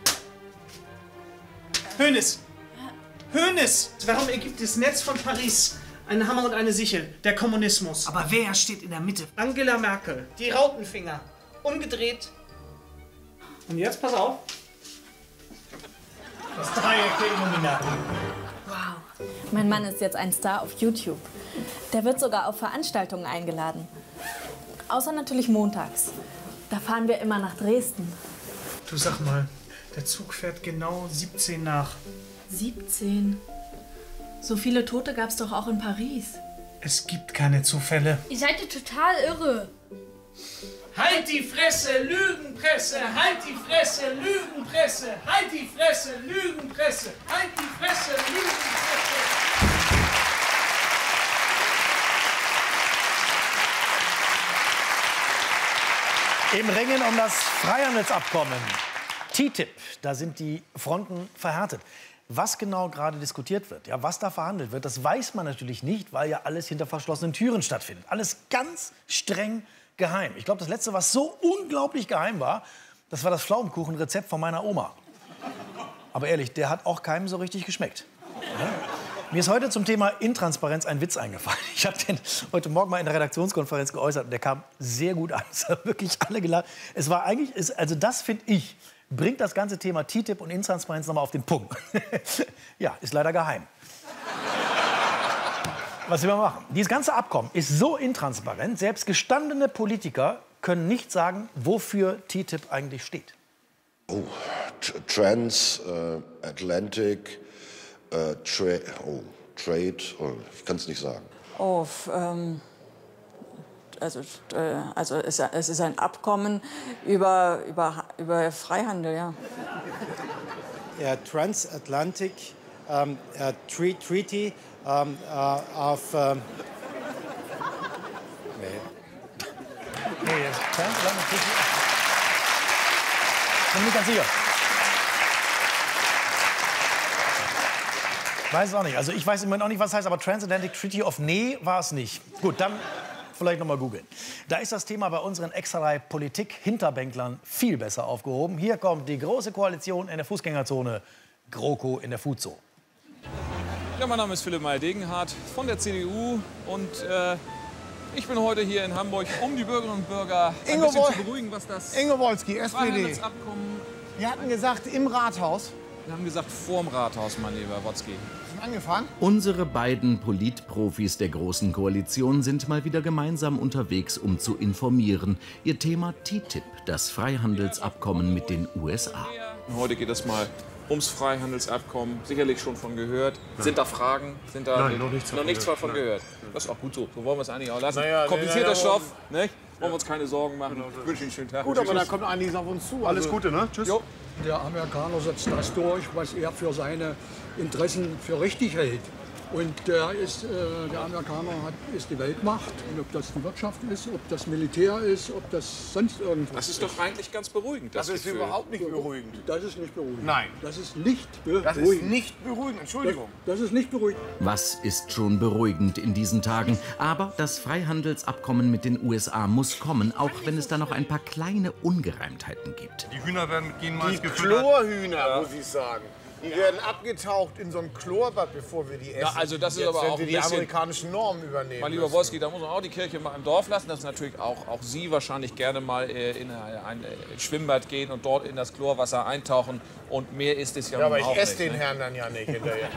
S14: Hoeneß. Hoeneß. Warum ergibt das Netz von Paris einen Hammer und eine Sichel? Der Kommunismus. Aber wer steht in der Mitte? Angela Merkel. Die Rautenfinger. umgedreht. Und jetzt pass auf. Das Dreieck der Illuminaten.
S20: Wow. Mein Mann ist jetzt ein Star auf YouTube. Der wird sogar auf Veranstaltungen eingeladen. Außer natürlich montags. Da fahren wir immer nach Dresden.
S14: Du sag mal, der Zug fährt genau 17 nach.
S20: 17? So viele Tote gab's doch auch in Paris.
S14: Es gibt keine Zufälle.
S23: Ihr seid ja total irre.
S14: Halt die Fresse, Lügenpresse! Halt die Fresse, Lügenpresse! Halt die Fresse, Lügenpresse! Halt die Fresse, Lügenpresse!
S2: Im Ringen um das Freihandelsabkommen TTIP, da sind die Fronten verhärtet. Was genau gerade diskutiert wird, ja, was da verhandelt wird, das weiß man natürlich nicht, weil ja alles hinter verschlossenen Türen stattfindet. Alles ganz streng geheim. Ich glaube, das letzte, was so unglaublich geheim war, das war das Pflaumenkuchenrezept von meiner Oma. Aber ehrlich, der hat auch keinem so richtig geschmeckt. Ja? Mir ist heute zum Thema Intransparenz ein Witz eingefallen. Ich habe den heute Morgen mal in der Redaktionskonferenz geäußert und der kam sehr gut an. Es haben wirklich alle gelacht. Es war eigentlich, also das finde ich, bringt das ganze Thema TTIP und Intransparenz noch mal auf den Punkt. Ja, ist leider geheim. Was will man machen? Dieses ganze Abkommen ist so intransparent, selbst gestandene Politiker können nicht sagen, wofür TTIP eigentlich steht.
S1: Oh, Transatlantic Trade, ich kann es nicht sagen.
S4: Also es ist ein Abkommen über Freihandel, ja.
S13: Ja, Transatlantic Treaty of...
S2: Nee, Transatlantic Treaty. Ich bin nicht ganz sicher. Ich weiß es auch nicht. Also ich weiß im Moment auch nicht, was das heißt, aber Transatlantic Treaty of Nee war es nicht. Gut, dann vielleicht noch mal googeln. Da ist das Thema bei unseren Extra-Reihe Politik-Hinterbänklern viel besser aufgehoben. Hier kommt die Große Koalition in der Fußgängerzone, GroKo in der Fuzo.
S7: Ja, mein Name ist Philipp Meyer-Degenhardt von der CDU und ich bin heute hier in Hamburg, um die Bürgerinnen und Bürger ein bisschen zu beruhigen, was das
S8: Ingo Wolski, SPD.
S7: Freihandelsabkommen...
S8: Wir hatten gesagt, im Rathaus.
S7: Wir haben gesagt, vorm Rathaus, mein lieber Wotzki.
S8: Angefangen?
S10: Unsere beiden Politprofis der Großen Koalition sind mal wieder gemeinsam unterwegs, um zu informieren. Ihr Thema TTIP, das Freihandelsabkommen mit den USA.
S7: Heute geht es mal ums Freihandelsabkommen. Sicherlich schon von gehört. Sind da Fragen? Sind da
S27: Nein, noch nichts
S7: davon gehört? Das ist auch gut so. So wollen wir es eigentlich auch lassen. Komplizierter Stoff, nicht? Wollen wir uns keine Sorgen machen. Ich wünsche Ihnen einen schönen Tag.
S8: Gut, aber da kommt einiges auf uns zu.
S27: Alles Gute, ne? Tschüss.
S7: Jo.
S18: Der Amerikaner setzt das durch, was er für seine Interessen für richtig hält. Und der Amerikaner ist die Weltmacht. Und ob das die Wirtschaft ist, ob das Militär ist, ob das sonst irgendwas ist.
S7: Das ist doch eigentlich ganz beruhigend.
S8: Das ist überhaupt nicht beruhigend.
S18: Das ist nicht beruhigend.
S8: Nein.
S18: Das ist nicht beruhigend.
S8: Das ist nicht beruhigend, Entschuldigung.
S18: Das ist nicht beruhigend.
S10: Was ist schon beruhigend in diesen Tagen? Aber das Freihandelsabkommen mit den USA muss kommen, auch wenn es da noch ein paar kleine Ungereimtheiten gibt.
S27: Die Hühner werden mit Genmais gefüttert.
S8: Chlorhühner, muss ich sagen. Die werden abgetaucht in so ein Chlorbad, bevor wir die essen.
S7: Na, also das ist
S8: jetzt,
S7: aber
S8: wenn
S7: auch
S8: wir
S7: ein
S8: die
S7: bisschen,
S8: amerikanischen Normen übernehmen.
S7: Mein lieber Wolski, da muss man auch die Kirche mal im Dorf lassen. Das ist natürlich auch Sie wahrscheinlich gerne mal in ein Schwimmbad gehen und dort in das Chlorwasser eintauchen. Und mehr ist es ja,
S8: ja aber
S7: auch
S8: ich esse
S7: nicht,
S8: den Herrn dann ja nicht hinterher.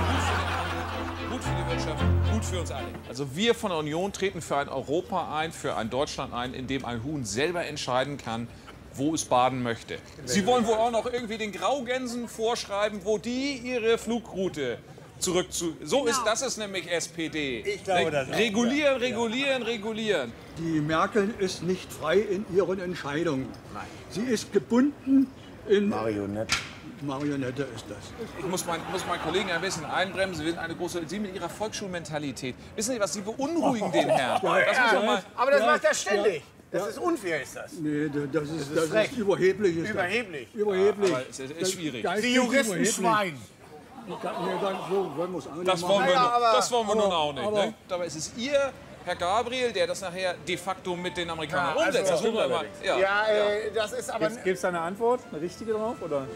S7: Gut für die Wirtschaft, gut für uns alle. Also wir von der Union treten für ein Europa ein, für ein Deutschland ein, in dem ein Huhn selber entscheiden kann, wo es baden möchte. Sie wollen wohl auch noch irgendwie den Graugänsen vorschreiben, wo die ihre Flugroute zurück zu... So ist das ist nämlich SPD.
S8: Ich glaube, das auch,
S7: regulieren, regulieren, regulieren.
S18: Die Merkel ist nicht frei in ihren Entscheidungen. Nein. Sie ist gebunden in...
S8: Marionette.
S18: Marionette ist das.
S7: Ich muss meinen Kollegen ein bisschen einbremsen. Sie sind eine große... Sie mit Ihrer Volksschulmentalität. Wissen Sie was? Sie beunruhigen den Herrn. Das muss man mal,
S8: aber das macht er ständig. Das ist unfair, ist das.
S18: Nee, das ist überheblich. Ist
S8: überheblich.
S18: Das. Überheblich.
S7: Aber es ist schwierig.
S8: Die Juristenschwein.
S7: Das wollen wir nun auch nicht. Ne? Dabei ist es Ihr, Herr Gabriel, der das nachher de facto mit den Amerikanern umsetzt. Das muss man mal,
S8: das ist aber...
S28: Gibt es da eine Antwort, eine richtige drauf? Oder?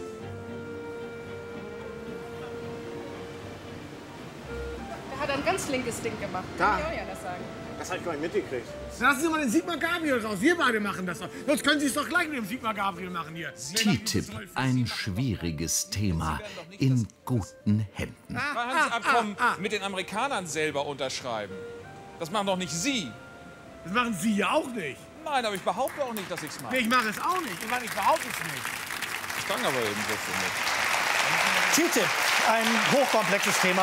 S23: Er hat ein ganz linkes Ding gemacht.
S8: Da.
S23: Kann ich auch ja das sagen.
S8: Das habe ich gar nicht mitgekriegt.
S3: Lassen Sie mal den Sigmar Gabriel raus. Wir beide machen das doch. Sonst können Sie es doch gleich mit dem Sigmar Gabriel machen hier.
S12: TTIP, ein schwieriges Thema in guten Händen.
S7: Freihandelsabkommen mit den Amerikanern selber unterschreiben. Das machen doch nicht Sie.
S3: Das machen Sie ja auch nicht.
S7: Nein, aber ich behaupte auch nicht, dass ich es mache.
S3: Nee, ich mache es auch nicht. Ich meine, ich behaupte es nicht.
S7: Ich fange aber eben so mit.
S2: TTIP, ein hochkomplexes Thema.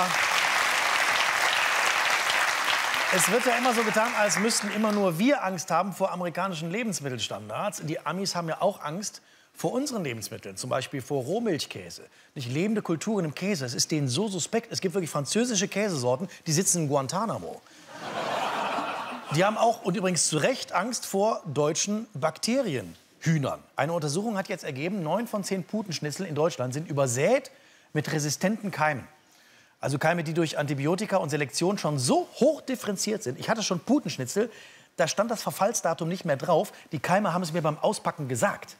S2: Es wird ja immer so getan, als müssten immer nur wir Angst haben vor amerikanischen Lebensmittelstandards. Die Amis haben ja auch Angst vor unseren Lebensmitteln, zum Beispiel vor Rohmilchkäse. Nicht lebende Kulturen im Käse, es ist denen so suspekt. Es gibt wirklich französische Käsesorten, die sitzen in Guantanamo. Die haben auch, und übrigens zu Recht, Angst vor deutschen Bakterienhühnern. Eine Untersuchung hat jetzt ergeben, 9 von 10 Putenschnitzel in Deutschland sind übersät mit resistenten Keimen. Also Keime, die durch Antibiotika und Selektion schon so hoch differenziert sind. Ich hatte schon Putenschnitzel, da stand das Verfallsdatum nicht mehr drauf. Die Keime haben es mir beim Auspacken gesagt.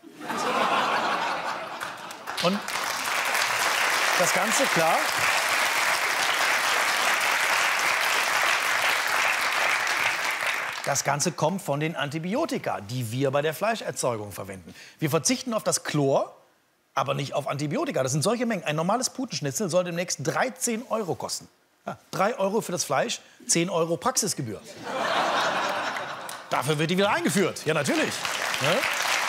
S2: Und das Ganze, klar, das Ganze kommt von den Antibiotika, die wir bei der Fleischerzeugung verwenden. Wir verzichten auf das Chlor, aber nicht auf Antibiotika. Das sind solche Mengen. Ein normales Putenschnitzel soll demnächst 13 € kosten. Ja, 3 € für das Fleisch, 10 € Praxisgebühr. Dafür wird die wieder eingeführt. Ja, natürlich. Ne?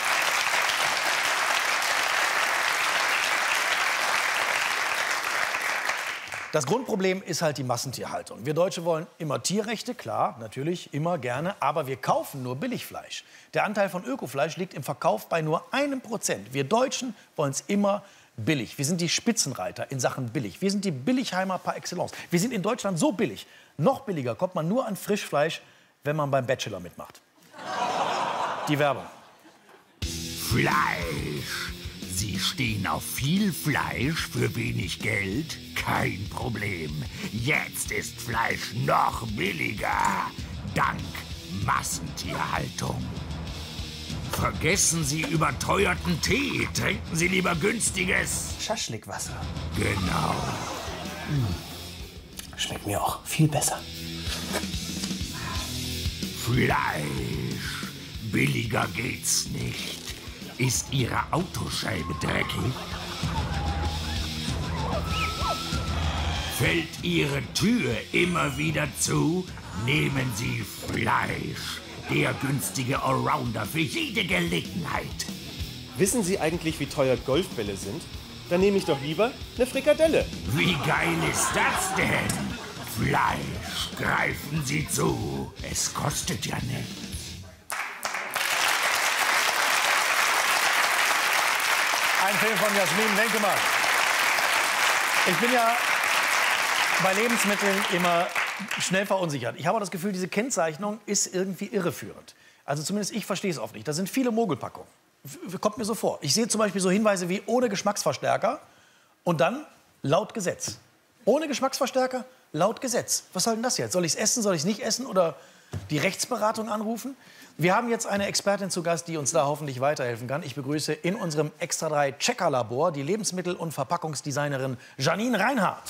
S2: Das Grundproblem ist halt die Massentierhaltung. Wir Deutsche wollen immer Tierrechte, klar, natürlich, immer gerne, aber wir kaufen nur Billigfleisch. Der Anteil von Ökofleisch liegt im Verkauf bei nur 1%. Wir Deutschen wollen es immer billig. Wir sind die Spitzenreiter in Sachen billig. Wir sind die Billigheimer par excellence. Wir sind in Deutschland so billig. Noch billiger kommt man nur an Frischfleisch, wenn man beim Bachelor mitmacht. Die Werbung.
S6: Fleisch. Sie stehen auf viel Fleisch für wenig Geld? Kein Problem. Jetzt ist Fleisch noch billiger. Dank Massentierhaltung. Vergessen Sie überteuerten Tee. Trinken Sie lieber günstiges
S2: Schaschlikwasser.
S6: Genau.
S2: Schmeckt mir auch viel besser.
S6: Fleisch. Billiger geht's nicht. Ist Ihre Autoscheibe dreckig? Fällt Ihre Tür immer wieder zu? Nehmen Sie Fleisch. Der günstige Allrounder für jede Gelegenheit.
S16: Wissen Sie eigentlich, wie teuer Golfbälle sind? Dann nehme ich doch lieber eine Frikadelle.
S6: Wie geil ist das denn? Fleisch, greifen Sie zu. Es kostet ja nichts.
S2: Ein Film von Jasmin Wenkemann. Ich bin ja bei Lebensmitteln immer schnell verunsichert. Ich habe aber das Gefühl, diese Kennzeichnung ist irgendwie irreführend. Also zumindest ich verstehe es oft nicht. Da sind viele Mogelpackungen. Kommt mir so vor. Ich sehe zum Beispiel so Hinweise wie ohne Geschmacksverstärker und dann laut Gesetz. Ohne Geschmacksverstärker, laut Gesetz. Was soll denn das jetzt? Soll ich es essen, soll ich es nicht essen oder die Rechtsberatung anrufen? Wir haben jetzt eine Expertin zu Gast, die uns da hoffentlich weiterhelfen kann. Ich begrüße in unserem Extra 3 Checker-Labor die Lebensmittel- und Verpackungsdesignerin Janine Reinhardt.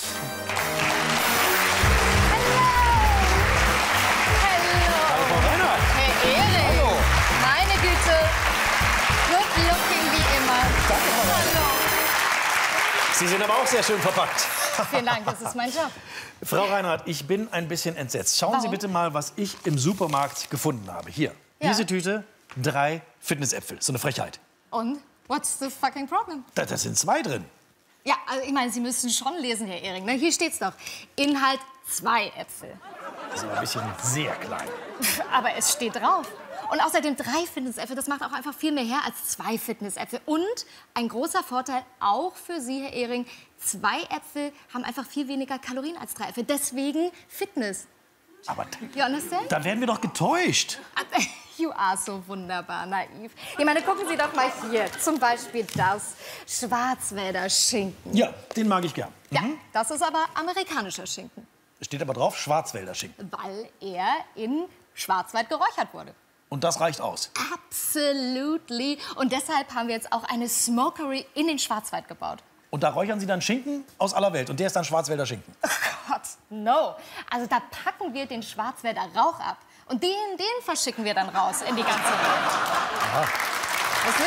S21: Hallo,
S2: Frau Reinhardt.
S21: Herr Ehring.
S2: Hallo.
S21: Meine Güte. Good looking wie immer.
S2: Danke, Frau Reinhardt. Sie sind aber auch sehr schön verpackt.
S21: Vielen Dank, das ist mein Job.
S2: Frau Reinhardt, ich bin ein bisschen entsetzt. Schauen Sie bitte mal, was ich im Supermarkt gefunden habe. Hier, diese Tüte, 3 Fitnessäpfel. So eine Frechheit.
S21: Und? What's the fucking problem?
S2: Da sind 2 drin.
S21: Ja, also ich meine, Sie müssen schon lesen, Herr Ehring. Ne? Hier steht's doch. Inhalt 2 Äpfel.
S2: Das ist aber ein bisschen sehr klein.
S21: Aber es steht drauf. Und außerdem 3 Fitnessäpfel, das macht auch einfach viel mehr her als 2 Fitnessäpfel. Und ein großer Vorteil auch für Sie, Herr Ehring, 2 Äpfel haben einfach viel weniger Kalorien als 3 Äpfel. Deswegen Fitness.
S2: Aber
S21: You understand?
S2: da werden wir doch getäuscht.
S21: You are so wunderbar naiv. Ich meine, gucken Sie doch mal hier. Zum Beispiel das Schwarzwälder Schinken.
S2: Ja, den mag ich gern.
S21: Ja, das ist aber amerikanischer Schinken.
S2: Steht aber drauf, Schwarzwälder Schinken.
S21: Weil er in Schwarzwald geräuchert wurde.
S2: Und das reicht aus.
S21: Absolutely. Und deshalb haben wir jetzt auch eine Smokery in den Schwarzwald gebaut.
S2: Und da räuchern Sie dann Schinken aus aller Welt. Und der ist dann Schwarzwälder Schinken.
S21: Oh Gott, no. Also da packen wir den Schwarzwälder Rauch ab. Und den verschicken wir dann raus in die ganze Welt.
S2: Aha.
S21: Weißt du?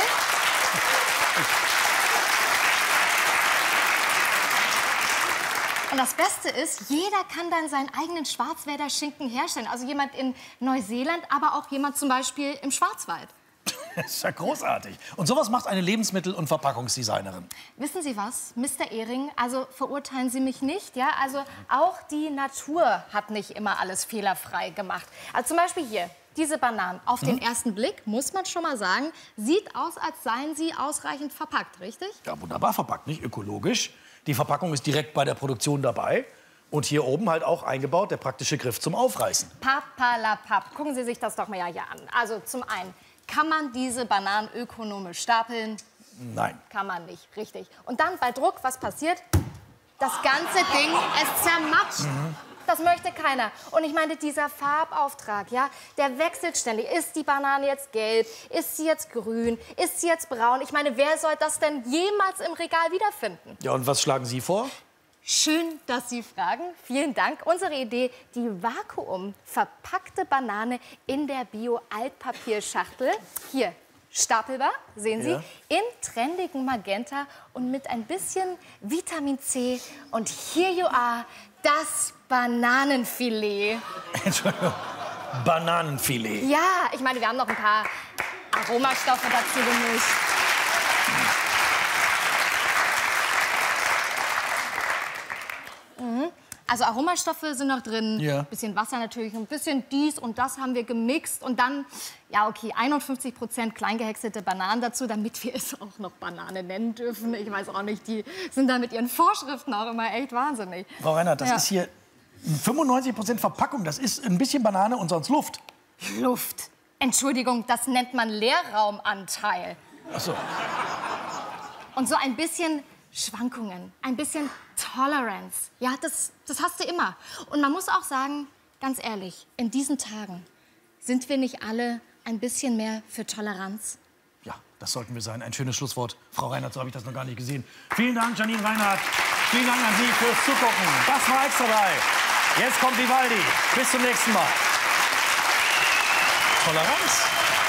S21: Und das Beste ist, jeder kann dann seinen eigenen Schwarzwälder Schinken herstellen. Also jemand in Neuseeland, aber auch jemand zum Beispiel im Schwarzwald.
S2: Das ist ja großartig. Und sowas macht eine Lebensmittel- und Verpackungsdesignerin.
S21: Wissen Sie was, Mr. Ehring? Also verurteilen Sie mich nicht, ja? Also auch die Natur hat nicht immer alles fehlerfrei gemacht. Also zum Beispiel hier, diese Bananen. Auf den ersten Blick, muss man schon mal sagen, sieht aus, als seien sie ausreichend verpackt, richtig?
S2: Ja, wunderbar verpackt, nicht ökologisch. Die Verpackung ist direkt bei der Produktion dabei. Und hier oben halt auch eingebaut der praktische Griff zum Aufreißen.
S21: Papalapap. Gucken Sie sich das doch mal hier an. Also zum einen, kann man diese Bananen ökonomisch stapeln?
S2: Nein.
S21: Kann man nicht, richtig. Und dann bei Druck, was passiert? Das ganze Ding, es zermatscht. Das möchte keiner. Und ich meine, dieser Farbauftrag, ja, der wechselt ständig. Ist die Banane jetzt gelb? Ist sie jetzt grün? Ist sie jetzt braun? Ich meine, wer soll das denn jemals im Regal wiederfinden?
S2: Ja, und was schlagen Sie vor?
S21: Schön, dass Sie fragen. Vielen Dank. Unsere Idee, die vakuumverpackte Banane in der Bio-Altpapierschachtel. Hier, stapelbar, sehen Sie,
S2: Ja.
S21: in trendigen Magenta und mit ein bisschen Vitamin C. Und here you are, das Bananenfilet.
S2: Entschuldigung, Bananenfilet.
S21: Ja, ich meine, wir haben noch ein paar Aromastoffe dazu gemischt. Also Aromastoffe sind noch drin,
S2: Ja.
S21: bisschen Wasser natürlich, ein bisschen dies und das haben wir gemixt und dann, ja okay, 51% kleingehäckselte Bananen dazu, damit wir es auch noch Banane nennen dürfen. Ich weiß auch nicht, die sind da mit ihren Vorschriften auch immer echt wahnsinnig.
S2: Frau Reinhardt, das
S21: Ja.
S2: ist hier 95% Verpackung. Das ist ein bisschen Banane und sonst Luft.
S21: Luft. Entschuldigung, das nennt man Leerraumanteil.
S2: Ach so.
S21: Und so ein bisschen Schwankungen, ein bisschen Tolerance. Ja, das hast du immer. Und man muss auch sagen, ganz ehrlich, in diesen Tagen sind wir nicht alle ein bisschen mehr für Toleranz?
S2: Ja, das sollten wir sein. Ein schönes Schlusswort. Frau Reinhardt, so habe ich das noch gar nicht gesehen. Vielen Dank, Janine Reinhardt. Vielen Dank an Sie fürs Zugucken. Das war Extra 3. Jetzt kommt Vivaldi. Bis zum nächsten Mal. Toleranz?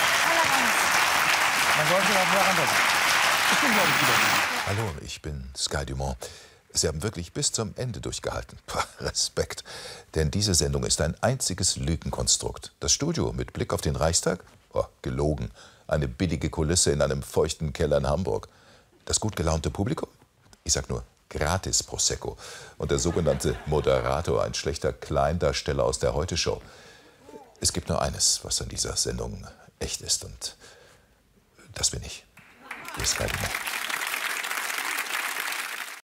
S2: Man sollte toleranter sein. Ich bin, glaube ich, wieder.
S19: Hallo, ich bin Sky Dumont. Sie haben wirklich bis zum Ende durchgehalten. Pah, Respekt. Denn diese Sendung ist ein einziges Lügenkonstrukt. Das Studio mit Blick auf den Reichstag? Oh, gelogen. Eine billige Kulisse in einem feuchten Keller in Hamburg. Das gut gelaunte Publikum? Ich sag nur, gratis Prosecco. Und der sogenannte Moderator, ein schlechter Kleindarsteller aus der Heute-Show. Es gibt nur eines, was an dieser Sendung echt ist. Und das bin ich. Hier ist Sky Dumont.